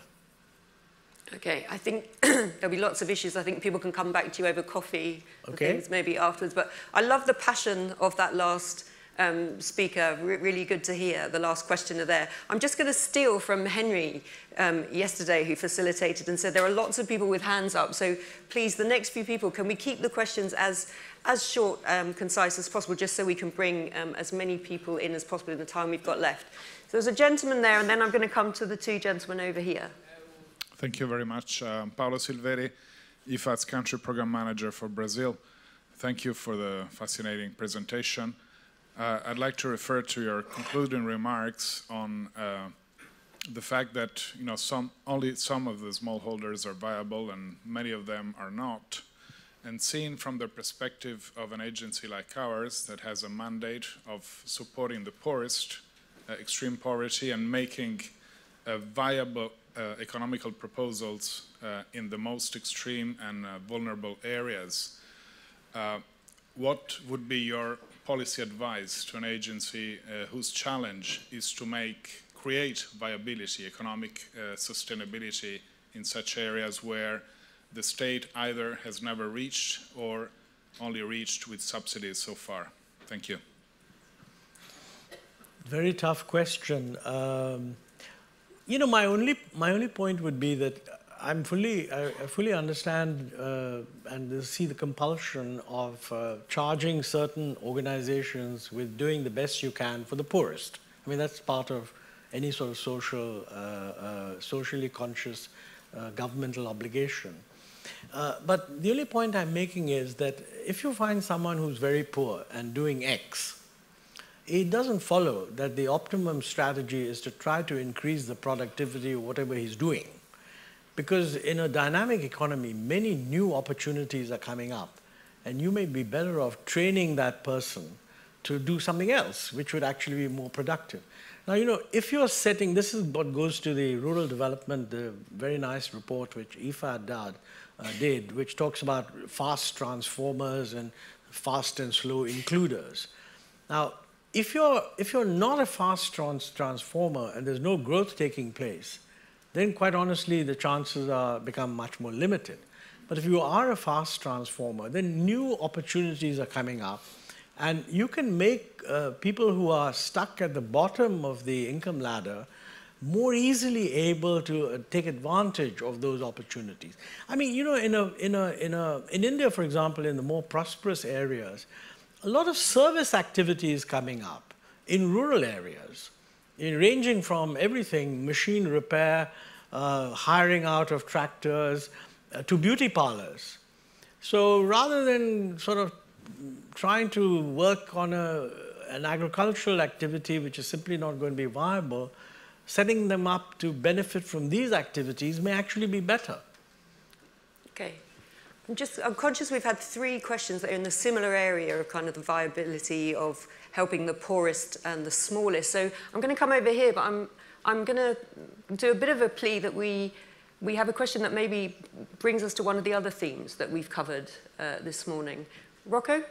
Okay, I think there'll be lots of issues. I think people can come back to you over coffee and okay. things maybe afterwards. But I love the passion of that last um, speaker. Re really good to hear the last questioner there. I'm just going to steal from Henry um, yesterday, who facilitated and said there are lots of people with hands up. So please, the next few people, can we keep the questions as as short, um, concise as possible, just so we can bring um, as many people in as possible in the time we've got left. So there's a gentleman there, and then I'm going to come to the two gentlemen over here. Thank you very much. Um, Paolo Silveri, I F A D's Country Program Manager for Brazil. Thank you for the fascinating presentation. Uh, I'd like to refer to your concluding remarks on uh, the fact that you know, some, only some of the smallholders are viable and many of them are not. And seen from the perspective of an agency like ours that has a mandate of supporting the poorest, uh, extreme poverty, and making uh, viable uh, economical proposals uh, in the most extreme and uh, vulnerable areas, uh, what would be your policy advice to an agency uh, whose challenge is to make, create viability, economic uh, sustainability in such areas where the state either has never reached or only reached with subsidies so far? Thank you. Very tough question. Um, you know, my only, my only point would be that I'm fully, I, I fully understand uh, and see the compulsion of uh, charging certain organizations with doing the best you can for the poorest. I mean, that's part of any sort of social, uh, uh, socially conscious uh, governmental obligation. Uh, but the only point I'm making is that if you find someone who's very poor and doing X, it doesn't follow that the optimum strategy is to try to increase the productivity of whatever he's doing. Because in a dynamic economy, many new opportunities are coming up. And you may be better off training that person to do something else, which would actually be more productive. Now, you know, if you're setting, this is what goes to the rural development, the very nice report which I F A D did, uh, did, which talks about fast transformers and fast and slow includers. Now, if you're, if you're not a fast trans transformer and there's no growth taking place, then quite honestly, the chances are become much more limited. But if you are a fast transformer, then new opportunities are coming up. And you can make uh, people who are stuck at the bottom of the income ladder more easily able to uh, take advantage of those opportunities. I mean, you know, in, a, in, a, in, a, in India, for example, in the more prosperous areas, a lot of service activity is coming up in rural areas, in ranging from everything, machine repair, uh, hiring out of tractors, uh, to beauty parlors. So rather than sort of trying to work on a, an agricultural activity which is simply not going to be viable, setting them up to benefit from these activities may actually be better. Okay. I'm just, I'm conscious we've had three questions that are in the similar area of kind of the viability of helping the poorest and the smallest. So I'm going to come over here, but I'm, I'm going to do a bit of a plea that we, we have a question that maybe brings us to one of the other themes that we've covered uh, this morning. Rocco?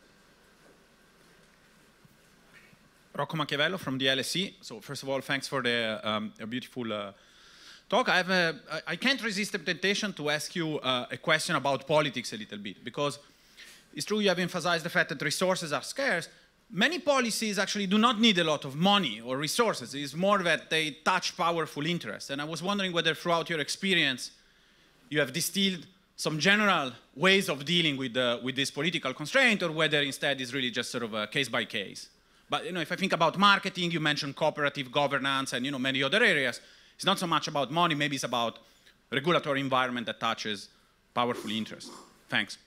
Rocco Machiavello from the L S E. So first of all, thanks for the um, a beautiful uh, talk. I, have a, I can't resist the temptation to ask you uh, a question about politics a little bit, because it's true you have emphasized the fact that resources are scarce. Many policies actually do not need a lot of money or resources. It's more that they touch powerful interests. And I was wondering whether throughout your experience you have distilled some general ways of dealing with, uh, with this political constraint, or whether instead it's really just sort of a case by case. But you know, if I think about marketing, you mentioned cooperative governance and you know, many other areas. It's not so much about money, maybe it's about regulatory environment that touches powerful interests. Thanks.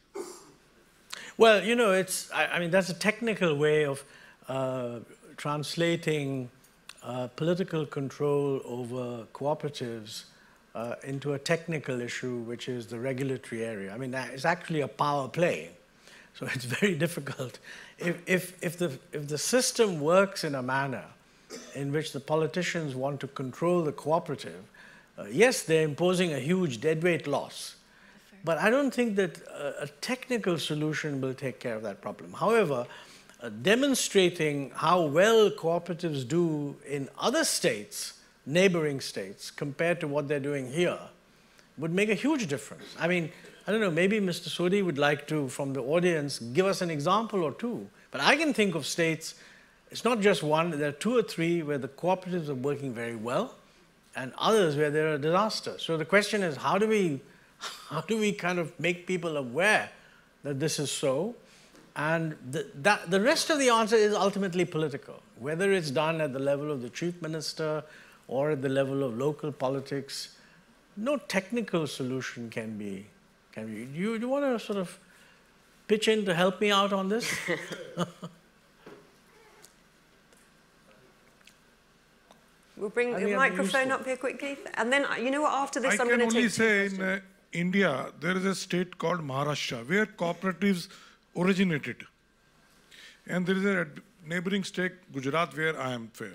Well, you know, it's, I, I mean, that's a technical way of uh, translating uh, political control over cooperatives uh, into a technical issue, which is the regulatory area. I mean, it's actually a power play. So it's very difficult. If, if, if, the, if the system works in a manner in which the politicians want to control the cooperative, uh, yes, they're imposing a huge deadweight loss. But I don't think that a, a technical solution will take care of that problem. However, uh, demonstrating how well cooperatives do in other states, neighboring states, compared to what they're doing here, would make a huge difference. I mean, I don't know, maybe Mister Sodhi would like to, from the audience, give us an example or two. But I can think of states, it's not just one, there are two or three where the cooperatives are working very well, and others where they're a disaster. So the question is, how do we, how do we kind of make people aware that this is so? And the, that, the rest of the answer is ultimately political. Whether it's done at the level of the chief minister or at the level of local politics, no technical solution can be. Can be. Do you, do you want to sort of pitch in to help me out on this? We'll bring I the mean, microphone up here quickly. And then, you know what, after this, I I'm going to take can only say two in uh, India, there is a state called Maharashtra, where cooperatives originated. And there is a neighboring state, Gujarat, where I am fair.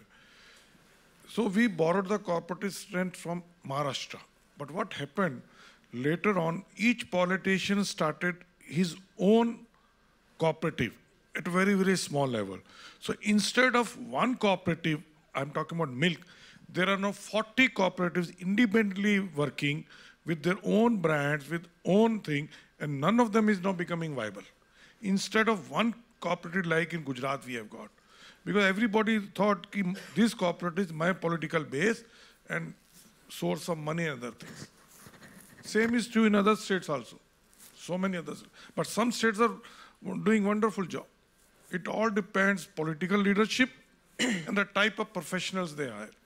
So we borrowed the cooperative strength from Maharashtra. But what happened, later on, each politician started his own cooperative at a very, very small level. So instead of one cooperative, I'm talking about milk, there are now forty cooperatives independently working with their own brands, with own thing, and none of them is now becoming viable. Instead of one cooperative like in Gujarat we have got. Because everybody thought this cooperative is my political base and source of money and other things. Same is true in other states also. So many others. But some states are doing wonderful job. It all depends political leadership and the type of professionals they hire.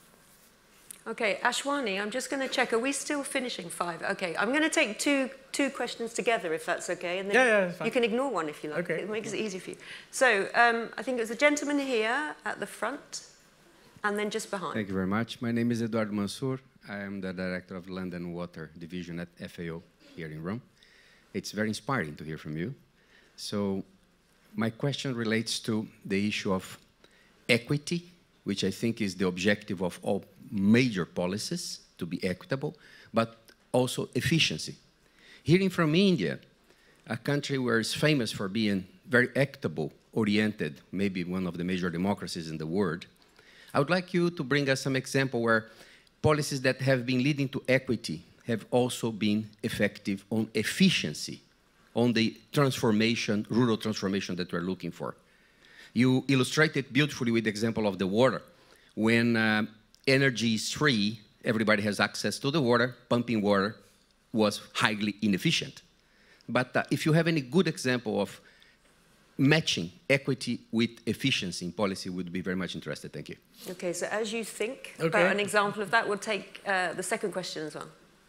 Okay, Ashwani, I'm just going to check. Are we still finishing five? Okay, I'm going to take two two questions together, if that's okay. And then yeah, yeah, it's fine. You can ignore one if you like. Okay. It makes it easier for you. So um, I think it was a gentleman here at the front, and then just behind. Thank you very much. My name is Eduardo Mansour. I am the director of Land and Water Division at F A O here in Rome. It's very inspiring to hear from you. So my question relates to the issue of equity, which I think is the objective of all major policies, to be equitable, but also efficiency. Hearing from India, a country where it's famous for being very equitable oriented, maybe one of the major democracies in the world, I would like you to bring us some example where policies that have been leading to equity have also been effective on efficiency, on the transformation, rural transformation that we're looking for. You illustrated beautifully with the example of the water. When uh, energy is free, everybody has access to the water, pumping water was highly inefficient. But uh, if you have any good example of matching equity with efficiency in policy, would be very much interested. Thank you. Okay, so as you think Okay. about an example of that, we'll take uh, the second question as well.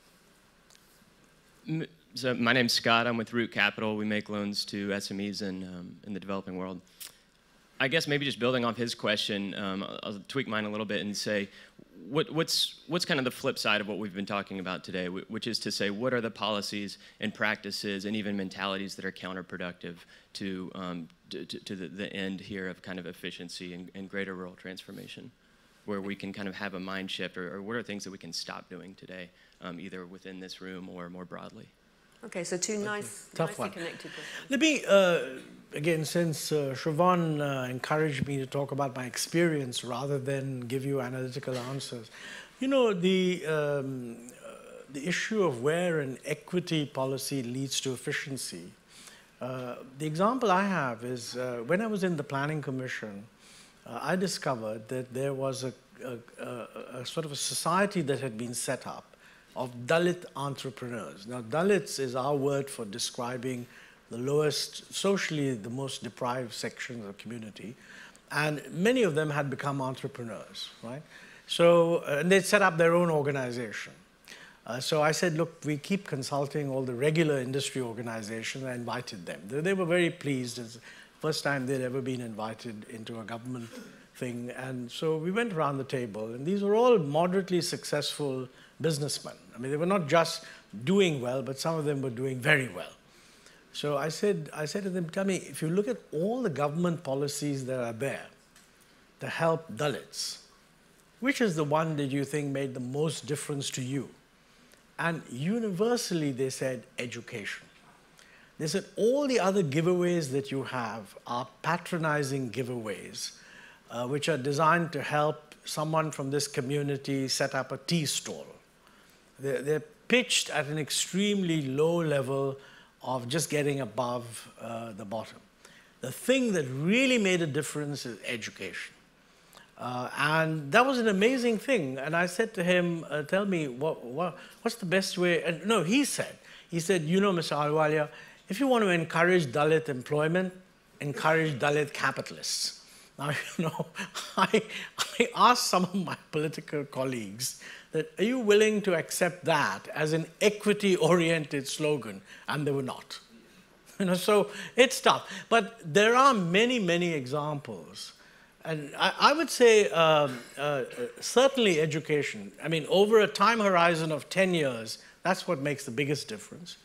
So my name's Scott. I'm with Root Capital. We make loans to S M Es in, um, in the developing world. I guess maybe just building off his question, um, I'll tweak mine a little bit and say, what, what's, what's kind of the flip side of what we've been talking about today, which is to say, what are the policies and practices and even mentalities that are counterproductive to, um, to, to the, the end here of kind of efficiency and, and greater rural transformation? where we can kind of have a mind shift, or, or what are things that we can stop doing today, um, either within this room or more broadly? Okay, so two nice, Tough nicely one. connected questions. Let me, uh, again, since uh, Siobhan uh, encouraged me to talk about my experience rather than give you analytical answers, you know, the, um, uh, the issue of where an equity policy leads to efficiency. Uh, the example I have is uh, when I was in the Planning Commission, uh, I discovered that there was a, a, a, a sort of a society that had been set up of Dalit entrepreneurs. Now, Dalits is our word for describing the lowest, socially the most deprived sections of the community, and many of them had become entrepreneurs, right? So, uh, and they'd set up their own organization. Uh, so I said, look, we keep consulting all the regular industry organizations. I invited them. They, they were very pleased. It's the first time they'd ever been invited into a government thing. And so we went around the table, and these were all moderately successful businessmen. I mean, they were not just doing well, but some of them were doing very well. So I said, I said to them, tell me, if you look at all the government policies that are there to help Dalits, which is the one that you think made the most difference to you? And universally, they said education. They said all the other giveaways that you have are patronizing giveaways, uh, which are designed to help someone from this community set up a tea stall. They're, they're pitched at an extremely low level of just getting above uh, the bottom. The thing that really made a difference is education. Uh, and that was an amazing thing. And I said to him, uh, tell me, what, what, what's the best way? And no, he said, he said, you know, Mister Ahluwalia, if you want to encourage Dalit employment, encourage Dalit capitalists. Now, you know, I, I asked some of my political colleagues that, are you willing to accept that as an equity-oriented slogan? And they were not. You know, so it's tough. But there are many, many examples. And I, I would say um, uh, certainly education. I mean, over a time horizon of ten years, that's what makes the biggest difference.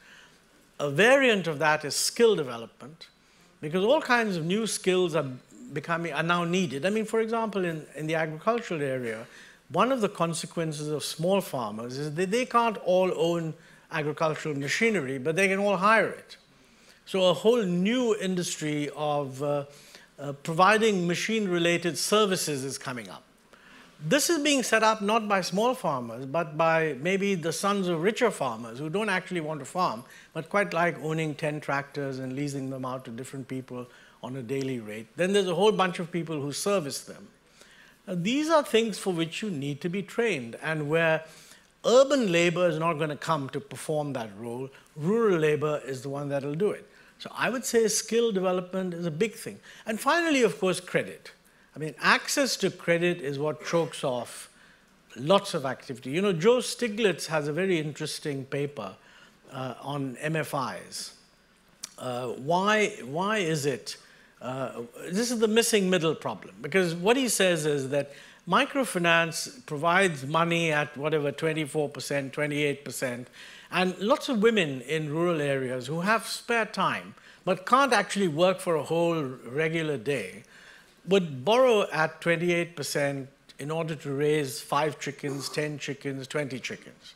A variant of that is skill development, because all kinds of new skills are becoming are now needed. I mean, for example, in, in the agricultural area, one of the consequences of small farmers is that they can't all own agricultural machinery, but they can all hire it. So a whole new industry of uh, uh, providing machine-related services is coming up. This is being set up not by small farmers, but by maybe the sons of richer farmers who don't actually want to farm, but quite like owning ten tractors and leasing them out to different people on a daily rate. Then there's a whole bunch of people who service them. Now, these are things for which you need to be trained, and where urban labor is not going to come to perform that role, rural labor is the one that will do it. So I would say skill development is a big thing. And finally, of course, credit. I mean, access to credit is what chokes off lots of activity. You know, Joe Stiglitz has a very interesting paper uh, on M F Is. Uh, why, why is it? Uh, this is the missing middle problem. Because what he says is that microfinance provides money at whatever, twenty-four percent, twenty-eight percent, and lots of women in rural areas who have spare time but can't actually work for a whole regular day would borrow at twenty-eight percent in order to raise five chickens, ten chickens, twenty chickens.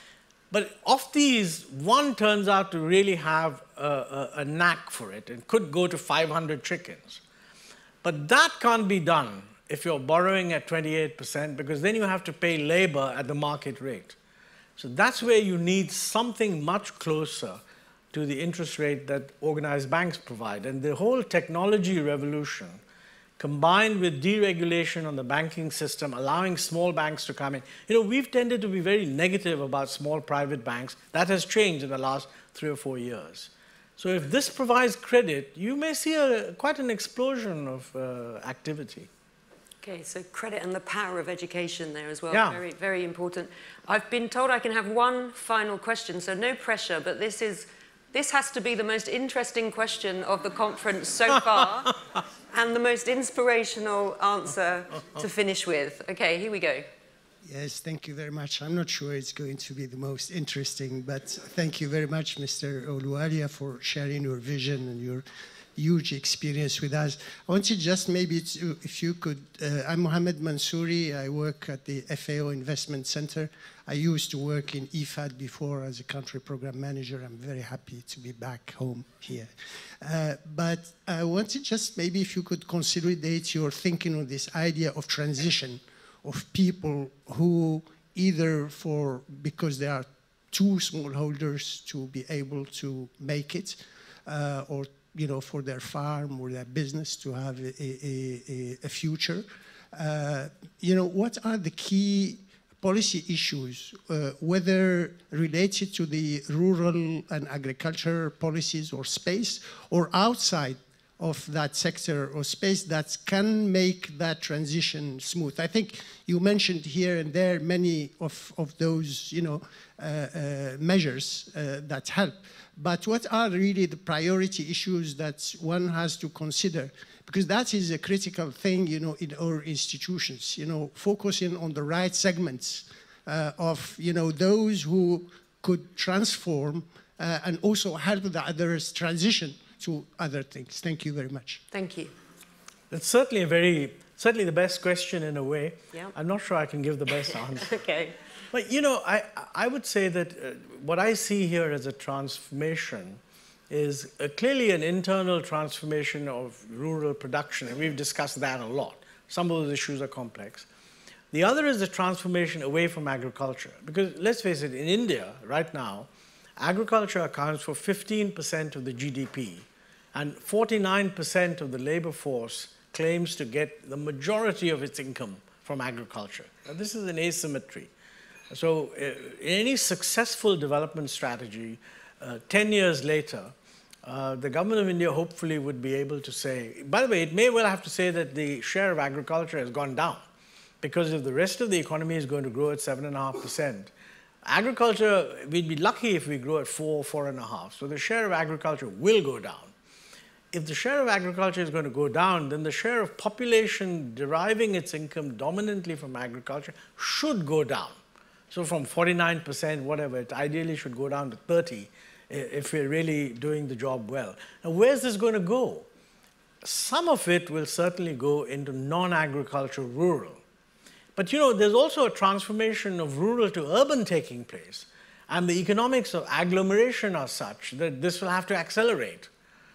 But of these, one turns out to really have a, a, a knack for it and could go to five hundred chickens. But that can't be done if you're borrowing at twenty-eight percent, because then you have to pay labor at the market rate. So that's where you need something much closer to the interest rate that organized banks provide. And the whole technology revolution, combined with deregulation on the banking system, allowing small banks to come in. You know, we've tended to be very negative about small private banks. That has changed in the last three or four years. So if this provides credit, you may see a, quite an explosion of uh, activity. Okay, so credit and the power of education there as well, Yeah. very, very important. I've been told I can have one final question, so no pressure, but this is, this has to be the most interesting question of the conference so far, and the most inspirational answer to finish with. Okay, here we go. Yes, thank you very much. I'm not sure it's going to be the most interesting, but thank you very much, Mister Ahluwalia, for sharing your vision and your huge experience with us. I want you just maybe to, if you could, uh, I'm Mohammed Mansouri. I work at the F A O Investment Center. I used to work in I F A D before as a country program manager. I'm very happy to be back home here. Uh, but I wanted just maybe if you could consolidate your thinking on this idea of transition of people who either for, because they are too smallholders to be able to make it, uh, or you know, for their farm or their business to have a, a, a future. Uh, you know, what are the key policy issues, uh, whether related to the rural and agriculture policies or space, or outside of that sector or space that can make that transition smooth? I think you mentioned here and there many of, of those, you know, uh, uh, measures uh, that help. But what are really the priority issues that one has to consider? Because that is a critical thing, you know, in our institutions, you know, focusing on the right segments uh, of, you know, those who could transform uh, and also help the others transition to other things. Thank you very much. Thank you. It's certainly a very, certainly the best question in a way. Yeah. I'm not sure I can give the best answer. Okay. But, you know, I, I would say that uh, what I see here as a transformation is uh, clearly an internal transformation of rural production, and we've discussed that a lot. Some of those issues are complex. The other is the transformation away from agriculture, because let's face it, in India right now, agriculture accounts for fifteen percent of the G D P, and forty-nine percent of the labor force claims to get the majority of its income from agriculture. Now, this is an asymmetry. So uh, in any successful development strategy, uh, ten years later, uh, the government of India hopefully would be able to say, by the way, it may well have to say that the share of agriculture has gone down, because if the rest of the economy is going to grow at seven point five percent, agriculture, we'd be lucky if we grow at four, four and a half. So the share of agriculture will go down. If the share of agriculture is going to go down, then the share of population deriving its income dominantly from agriculture should go down. So from forty-nine percent, whatever, it ideally should go down to thirty if we're really doing the job well. Now, where's this going to go? Some of it will certainly go into non-agricultural rural. But, you know, there's also a transformation of rural to urban taking place. And the economics of agglomeration are such that this will have to accelerate.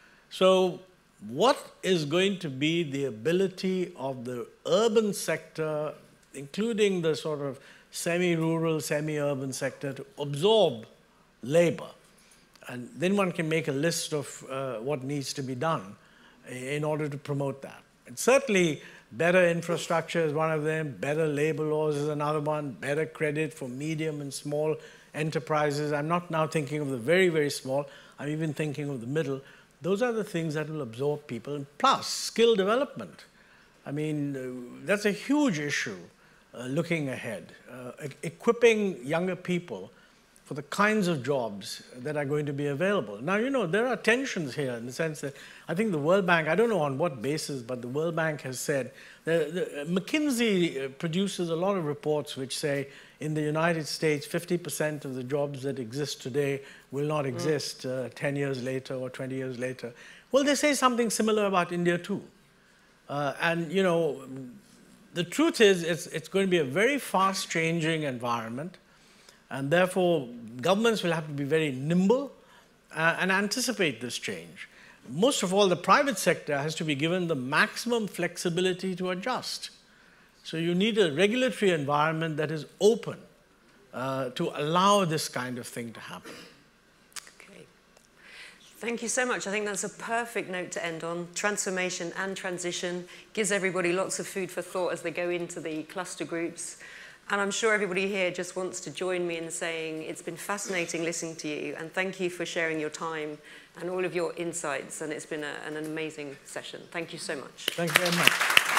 So what is going to be the ability of the urban sector, including the sort of semi-rural, semi-urban sector, to absorb labor? And then one can make a list of uh, what needs to be done in order to promote that. And certainly, better infrastructure is one of them, better labor laws is another one, better credit for medium and small enterprises. I'm not now thinking of the very, very small, I'm even thinking of the middle. Those are the things that will absorb people. Plus, skill development. I mean, uh, that's a huge issue uh, looking ahead. Uh, e- equipping younger people for the kinds of jobs that are going to be available. Now, you know, there are tensions here in the sense that I think the World Bank, I don't know on what basis, but the World Bank has said, the, the, McKinsey produces a lot of reports which say in the United States, fifty percent of the jobs that exist today will not exist uh, ten years later or twenty years later. Well, they say something similar about India too. Uh, and, you know, the truth is it's, it's going to be a very fast-changing environment. And therefore, governments will have to be very nimble uh, and anticipate this change. Most of all, the private sector has to be given the maximum flexibility to adjust. So you need a regulatory environment that is open uh, to allow this kind of thing to happen. Okay. Thank you so much. I think that's a perfect note to end on. Transformation and transition gives everybody lots of food for thought as they go into the cluster groups. And I'm sure everybody here just wants to join me in saying it's been fascinating listening to you, and thank you for sharing your time and all of your insights, and it's been a, an amazing session. Thank you so much. Thank you very much.